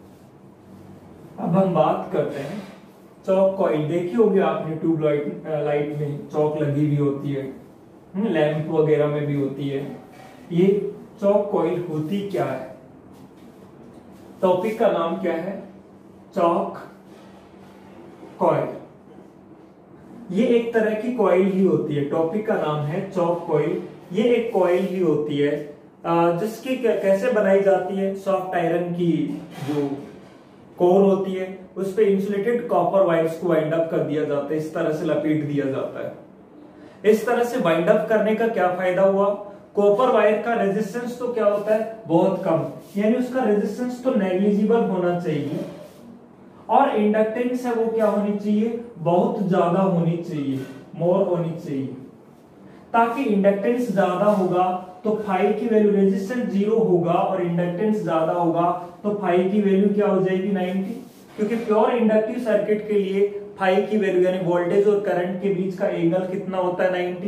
अब हम बात करते हैं चौक कॉइल। देखी होगी आपने, ट्यूब लाइट में चौक लगी हुई होती है, लैंप वगैरह में भी होती है। ये चौक कॉइल होती क्या है, टॉपिक का नाम क्या है, चौक कॉइल। ये एक तरह की कॉइल ही होती है, टॉपिक का नाम है चौक कॉइल। ये एक कॉइल ही होती है जिसकी कैसे बनाई जाती है, सॉफ्ट आयरन की जो कोर होती है उस पे इंसुलेटेड कॉपर वायर्स को वाइंड अप कर दिया जाता है, इस तरह से लपेट दिया जाता है। इस तरह से वाइंड अप करने का क्या फायदा हुआ, कॉपर वायर का रेजिस्टेंस तो क्या होता है, बहुत कम, यानी उसका रेजिस्टेंस तो नेग्लिजिबल होना चाहिए, और इंडक्टेंस है वो क्या होनी चाहिए, बहुत ज्यादा होनी चाहिए, मोर होनी चाहिए। ताकि इंडक्टेंस ज्यादा होगा तो फाई की वैल्यू, रेजिस्टेंस 0 होगा और इंडक्टेंस ज्यादा होगा तो फाई की वैल्यू क्या हो जाएगी, 90। क्योंकि प्योर इंडक्टिव सर्किट के लिए फाई की वैल्यू यानी वोल्टेज और करंट के बीच का एंगल कितना होता है, 90।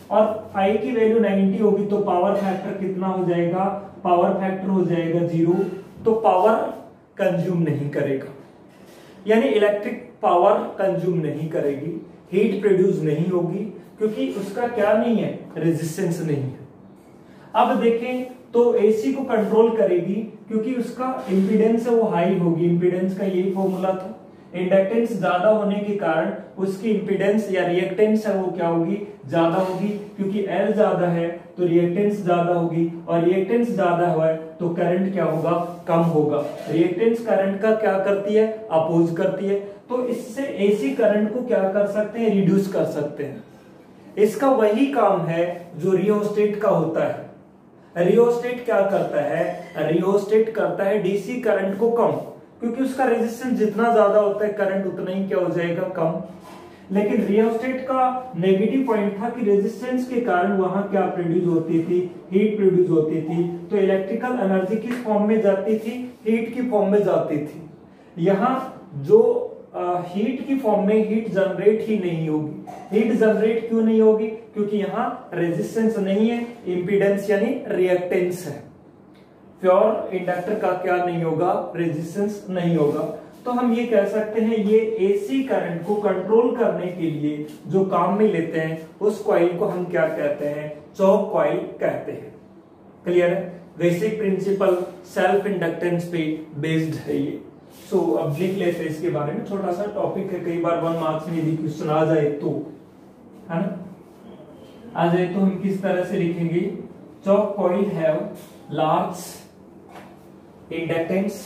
और फाई की वैल्यू 90 होगी तो पावर फैक्टर कितना हो जाएगा, पावर फैक्टर हो जाएगा 0, तो पावर कंज्यूम नहीं करेगा, यानी इलेक्ट्रिक पावर कंज्यूम नहीं करेगी, हीट प्रोड्यूस नहीं होगी, क्योंकि उसका क्या नहीं है, रेजिस्टेंस नहीं है। अब देखें तो एसी को कंट्रोल करेगी क्योंकि उसका इंपीडेंस है वो हाई होगी, इंपीडेंस का यही फॉर्मूला था। इंडक्टेंस ज्यादा होने के कारण उसकी इंपीडेंस या रिएक्टेंस है वो क्या होगी, ज्यादा होगी, क्योंकि L ज्यादा है तो रिएक्टेंस ज्यादा होगी, और रिएक्टेंस ज्यादा हुआ है तो करंट क्या होगा, कम होगा। रिएक्टेंस करंट का क्या करती है, अपोज करती है, तो इससे एसी करंट को क्या कर सकते हैं, रिड्यूस कर सकते हैं। इसका वही काम है जो रियोस्टेट का होता है। रियोस्टेट क्या करता है, रियोस्टेट करता है डीसी करंट को कम, क्योंकि उसका रेजिस्टेंस जितना ज्यादा होता है करंट उतना ही क्या हो जाएगा, कम। लेकिन रियोस्टेट का नेगेटिव पॉइंट था कि रेजिस्टेंस के कारण वहां क्या प्रोड्यूस होती थी, हीट प्रोड्यूस होती थी, तो इलेक्ट्रिकल एनर्जी किस फॉर्म में जाती थी, हीट की फॉर्म में जाती थी। यहाँ जो हीट की फॉर्म में हीट जनरेट ही नहीं होगी। हीट जनरेट क्यों नहीं होगी, क्योंकि यहाँ रेजिस्टेंस नहीं है, इंपीडेंस यानी रिएक्टेंस है। प्योर इंडक्टर का क्या नहीं होगा, रेजिस्टेंस नहीं होगा। तो हम ये कह सकते हैं ये एसी करंट को कंट्रोल करने के लिए जो काम में लेते हैं उस कॉइल को हम क्या कहते हैं, चौक कॉइल कहते हैं। क्लियर है, बेसिक प्रिंसिपल सेल्फ इंडक्टेंस पे बेस्ड है ये। सो अब लिख लेते हैं इसके बारे में, छोटा सा टॉपिक है, कई बार 1 मार्क्स में यदि क्वेश्चन आ जाए तो, है ना, आ जाए तो हम किस तरह से लिखेंगे, choke coil have large inductance,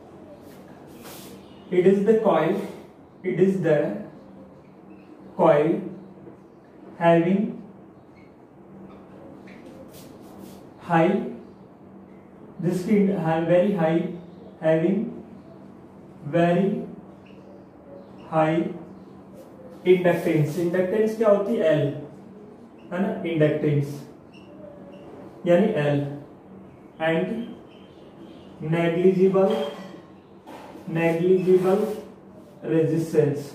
it is the coil having high, this की very high, having very high inductance. Inductance क्या होती है, L, है ना, इंडक्टेंस यानी L, एंड नेग्लिजिबल रेजिस्टेंस।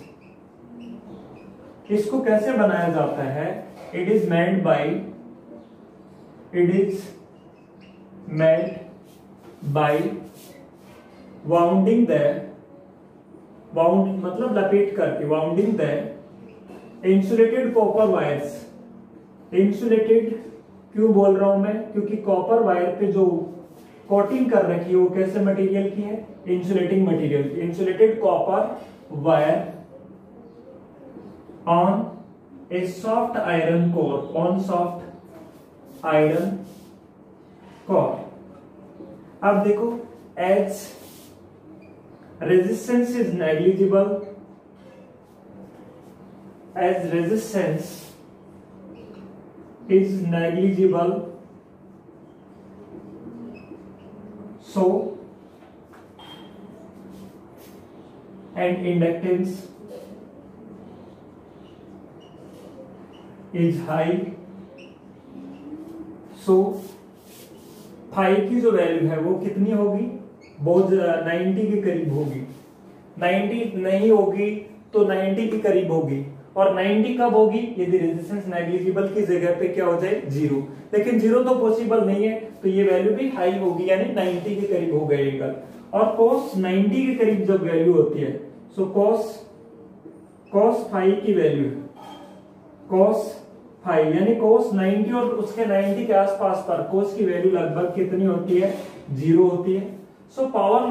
इसको कैसे बनाया जाता है, it is made by wounding the, wound मतलब लपेट करके, wounding the insulated copper wires. Insulated क्यों बोल रहा हूं मैं, क्योंकि कॉपर वायर पे जो कोटिंग कर रखी है वो कैसे मटेरियल की है, इंसुलेटिंग मटेरियल की। Insulated copper wire on a soft iron core, on soft iron core. अब देखो, as resistance is negligible, as resistance is negligible, so and inductance is high, so phi की जो वैल्यू है वो कितनी होगी, बहुत 90 के करीब होगी। 90 नहीं होगी तो 90 के करीब होगी, और 90 कब होगी, यदि रेजिस्टेंस नेग्लिजिबल की जगह पे क्या हो जाए, 0। लेकिन 0 तो पॉसिबल नहीं है, तो ये वैल्यू भी हाई होगी, यानी 90 के करीब हो गएगा। और cos 90 के करीब जब वैल्यू होती है, सो cos फाई की वैल्यू, cos फाई यानी cos 90 और उसके 90 के आसपास पर cos की वैल्यू लगभग कितनी होती है, 0 होती है। So power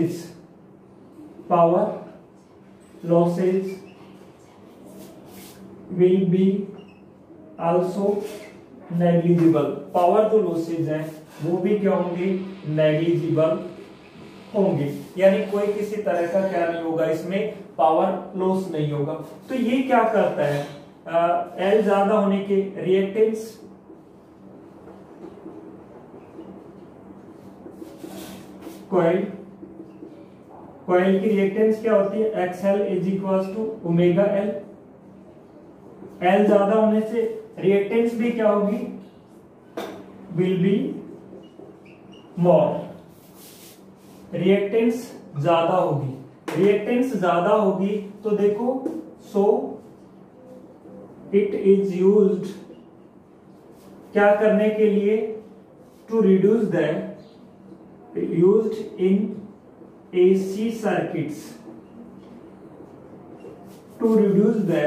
losses will be also negligible। Power जो लॉसेज है वो भी क्या होंगे, नेग्लिजिबल होंगे, यानी कोई किसी तरह का क्या नहीं होगा, इसमें पावर लॉस नहीं होगा। तो ये क्या करता है, एल ज्यादा होने के रिएक्टेंस, कॉइल की रिएक्टेंस क्या होती है, XL is equal to omega L. L ज्यादा होने से रिएक्टेंस भी क्या होगी, विल बी मोर। रिएक्टेंस ज्यादा होगी, रिएक्टेंस ज्यादा होगी तो देखो, सो इट इज यूज्ड क्या करने के लिए, to reduce the used in AC circuits, to reduce the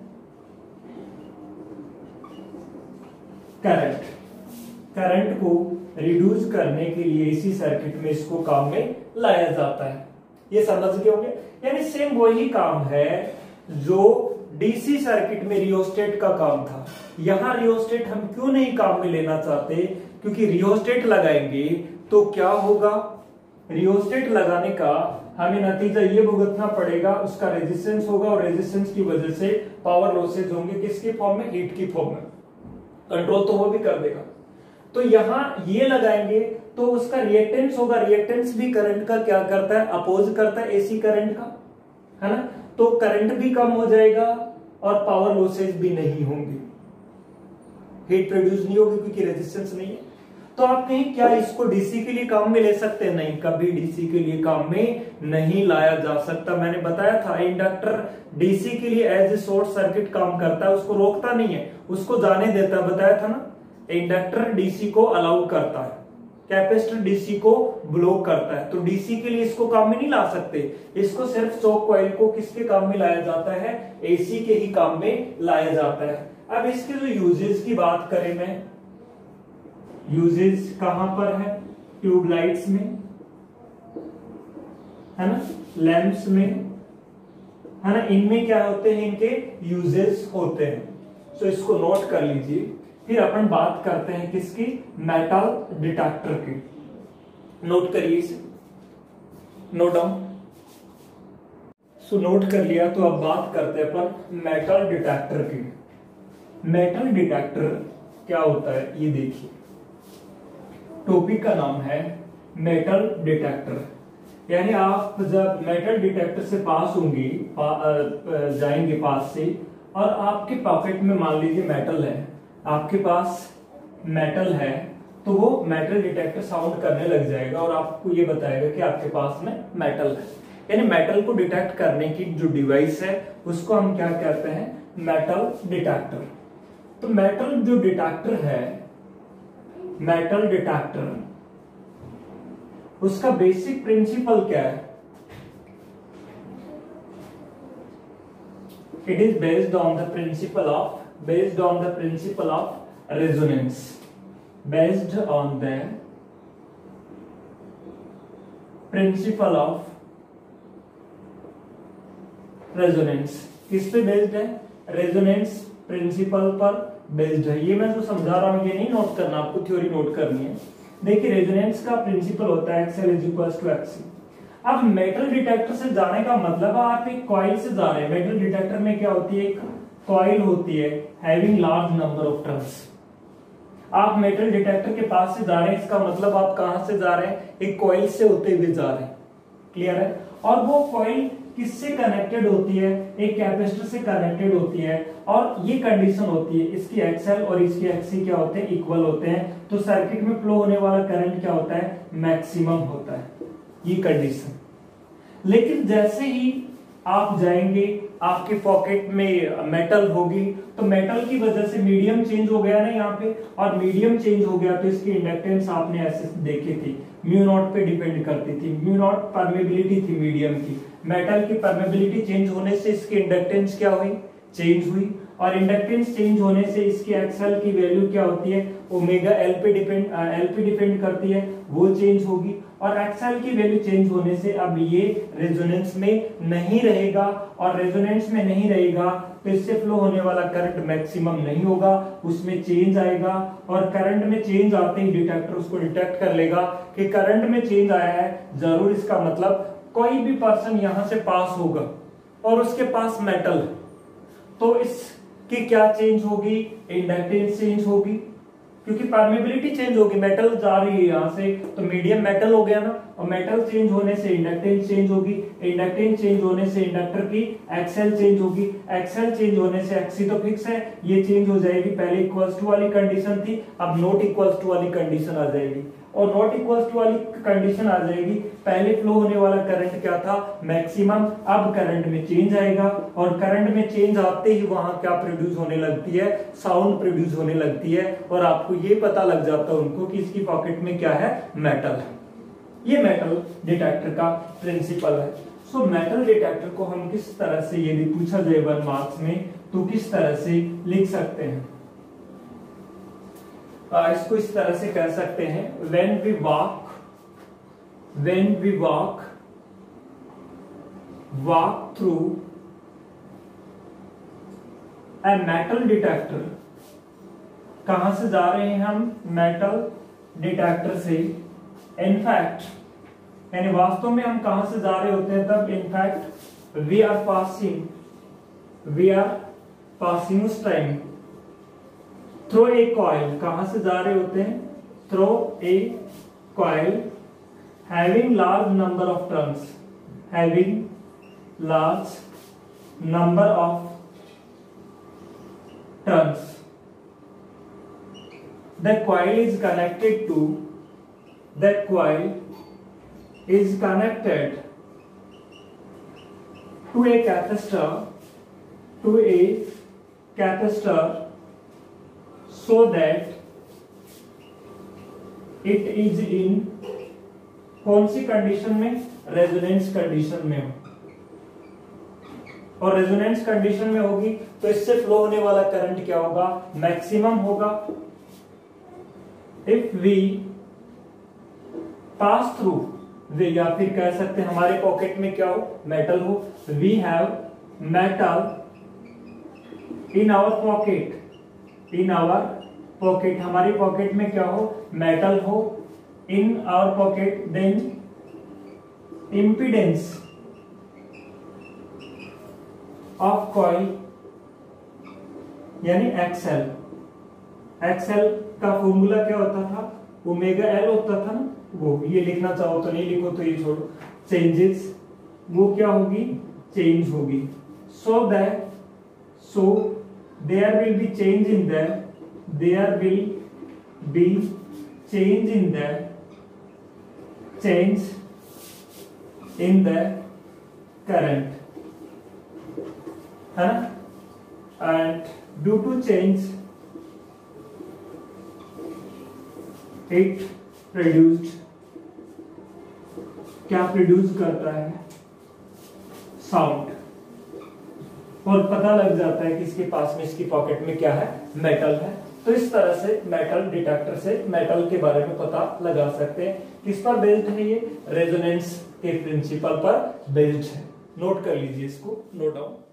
current को रिड्यूस करने के लिए AC सर्किट में इसको काम में लाया जाता है। ये समझ गए होंगे। यानी सेम वही काम है जो DC सर्किट में रियोस्टेट का काम था। यहां रियोस्टेट हम क्यों नहीं काम में लेना चाहते, क्योंकि रियोस्टेट लगाएंगे तो क्या होगा, रियोस्टेट लगाने का हमें नतीजा ये भुगतना पड़ेगा, उसका रेजिस्टेंस होगा और रेजिस्टेंस की वजह से पावर लॉसेज होंगे। किसकी फॉर्म में, हीट की फॉर्म में। कंट्रोल तो वो भी कर देगा। तो यहां ये लगाएंगे तो उसका रिएक्टेंस होगा, रिएक्टेंस भी करंट का क्या करता है, अपोज करता है AC करंट का, है ना। तो करंट भी कम हो जाएगा और पावर लॉसेज भी नहीं होंगे, हीट प्रोड्यूस नहीं होगी क्योंकि रेजिस्टेंस नहीं है। तो आप कहें क्या इसको DC के लिए काम में ले सकते हैं, नहीं, कभी DC के लिए काम में नहीं लाया जा सकता। मैंने बताया था इंडक्टर DC के लिए एज ए शॉर्ट सर्किट काम करता है, उसको रोकता नहीं है, उसको जाने देता है, बताया था ना। इंडक्टर DC को अलाउ करता है, कैपेसिटर DC को ब्लॉक करता है। तो DC के लिए इसको काम में नहीं ला सकते, इसको सिर्फ चौक कॉइल को किसके काम में लाया जाता है, AC के ही काम में लाया जाता है। अब इसके जो यूजेस की बात करें, मैं यूजेस कहां पर है, ट्यूबलाइट्स में, है ना, लैंप्स में, है ना, इनमें क्या होते हैं, इनके यूजेस होते हैं। तो इसको नोट कर लीजिए। फिर अपन बात करते हैं किसकी, मेटल डिटेक्टर की। नोट करिए इसे, नोट डाउन। सो नोट कर लिया। तो अब बात करते हैं अपन मेटल डिटेक्टर की। मेटल डिटेक्टर क्या होता है, ये देखिए, टॉपिक का नाम है मेटल डिटेक्टर। यानी आप जब मेटल डिटेक्टर से पास होंगी, जाएंगे पास से, और आपके पॉकेट में मान लीजिए मेटल है, आपके पास मेटल है, तो वो मेटल डिटेक्टर साउंड करने लग जाएगा और आपको ये बताएगा कि आपके पास में मेटल है। यानी मेटल को डिटेक्ट करने की जो डिवाइस है उसको हम क्या कहते हैं, मेटल डिटेक्टर। तो मेटल जो डिटेक्टर है, मेटल डिटेक्टर, उसका बेसिक प्रिंसिपल क्या है, it is based on the principle of resonance, based on the principle of resonance। किस पे बेस्ड है, रेजोनेंस प्रिंसिपल पर बेस्ड है। ये मैं जो समझा रहा हूं ये नहीं नोट करना, आपको थ्योरी नोट करनी है। देखिए रेजोनेंस का प्रिंसिपल होता है XL = XC। अब मेटल डिटेक्टर से जाने का मतलब आप एक कॉइल से जा रहे हैं। मेटल डिटेक्टर में क्या होती है, एक कॉइल होती है having large number of turns. आप मेटल डिटेक्टर के पास से जा रहे हैं, इसका मतलब आप कहां से जा रहे हैं, एक कॉइल से होते हुए जा रहे हैं। क्लियर है। और वो कॉइल किससे कनेक्टेड होती है, एक कैपेसिटर से कनेक्टेड होती है, और ये कंडीशन होती है इसकी XL और इसकी XC क्या होते हैं, इक्वल होते हैं। तो सर्किट में फ्लो होने वाला करंट क्या होता है, मैक्सिमम होता है, ये कंडीशन। लेकिन जैसे ही आप जाएंगे, आपके पॉकेट में मेटल होगी, तो मेटल की वजह से मीडियम चेंज हो गया ना यहाँ पे, और मीडियम चेंज हो गया तो इसकी इंडक्टेंस आपने ऐसे देखी थी, म्यू नॉट पे डिपेंड करती थी। म्यू नॉट परमेबिलिटी थी मीडियम की। मेटल की परमेबिलिटी चेंज होने से इसकी इंडक्टेंस क्या हुई, चेंज हुई, और इंडक्टेंस चेंज होने से इसकी एक्सएल की वैल्यू क्या होती है, ओमेगा एल पे डिपेंड करती है, वो चेंज होगी। और एक्सएल की वैल्यू चेंज होने से अब ये रेजोनेंस में नहीं रहेगा, और रेजोनेंस में नहीं रहेगा तो इससे फ्लो होने वाला करंट मैक्सिमम नहीं होगा, उसमें चेंज आएगा। और करंट में चेंज आते ही डिटेक्टर उसको डिटेक्ट कर लेगा कि करंट में चेंज आया है, जरूर इसका मतलब कोई भी पर्सन यहां से पास होगा और उसके पास मेटल, तो इसकी क्या चेंज होगी, इंडक्टेंस चेंज होगी, क्योंकि परमेबिलिटी चेंज होगी, मेटल जा रही है यहां से, तो मीडियम मेटल हो गया ना, और मेटल चेंज होने से इंडक्टेंस चेंज होगी, इंडक्टेंस चेंज होने से इंडक्टर की एक्सएल चेंज होगी, एक्सएल चेंज होने से एक्सी तो फिक्स है, ये चेंज हो जाएगी। पहले इक्वल्स टू वाली कंडीशन थी, अब नॉट इक्वल्स टू वाली कंडीशन आ जाएगी। और नॉट इक्वल टू वाली कंडीशन आ जाएगी, पहले फ्लो होने वाला करंट क्या था मैक्सिमम, अब करंट में चेंज आएगा और करंट में चेंज आते ही वहां क्या प्रोड्यूस होने लगती है, साउंड प्रोड्यूस होने लगती है और आपको ये पता लग जाता है उनको कि इसकी पॉकेट में क्या है, मेटल है। ये मेटल डिटेक्टर का प्रिंसिपल है। सो मेटल डिटेक्टर को हम किस तरह से यदि पूछा जाए 1 मार्क्स में तो किस तरह से लिख सकते हैं, इसको इस तरह से कह सकते हैं, when we walk through a metal detector, कहां से जा रहे हैं हम, मेटल डिटेक्टर से, इनफैक्ट यानी वास्तव में हम कहां से जा रहे होते हैं तब, इनफैक्ट वी आर पासिंग उस टाइम थ्रो ए कॉइल, कहां से जा रहे होते हैं, through a coil having large number of turns, the coil is connected to a capacitor so that it is in कौन सी कंडीशन में, रेजोनेंस कंडीशन में हो, और रेजोनेंस कंडीशन में होगी तो इससे फ्लो होने वाला करंट क्या होगा, मैक्सिमम होगा। इफ वी पास थ्रू, या फिर कह सकते हैं हमारे पॉकेट में क्या हो, मेटल हो, we have metal in our pocket, हमारी पॉकेट में क्या हो, मेटल हो, in our pocket, then impedance of coil यानी एक्सएल का फॉर्मूला क्या होता था, ओमेगा एल होता था ना, वो ये लिखना चाहो तो नहीं लिखो तो ये छोड़ो, चेंजेस वो क्या होगी, चेंज होगी, so there will be change in the current, है ना, and due to change it produced, क्या प्रोड्यूस करता है, साउंड, और पता लग जाता है कि इसके पास में, इसकी पॉकेट में क्या है, मेटल है। तो इस तरह से मेटल डिटेक्टर से मेटल के बारे में पता लगा सकते हैं। किस पर बेस्ड है ये, रेजोनेंस के प्रिंसिपल पर बेस्ड है। नोट कर लीजिए इसको, नोट डाउन।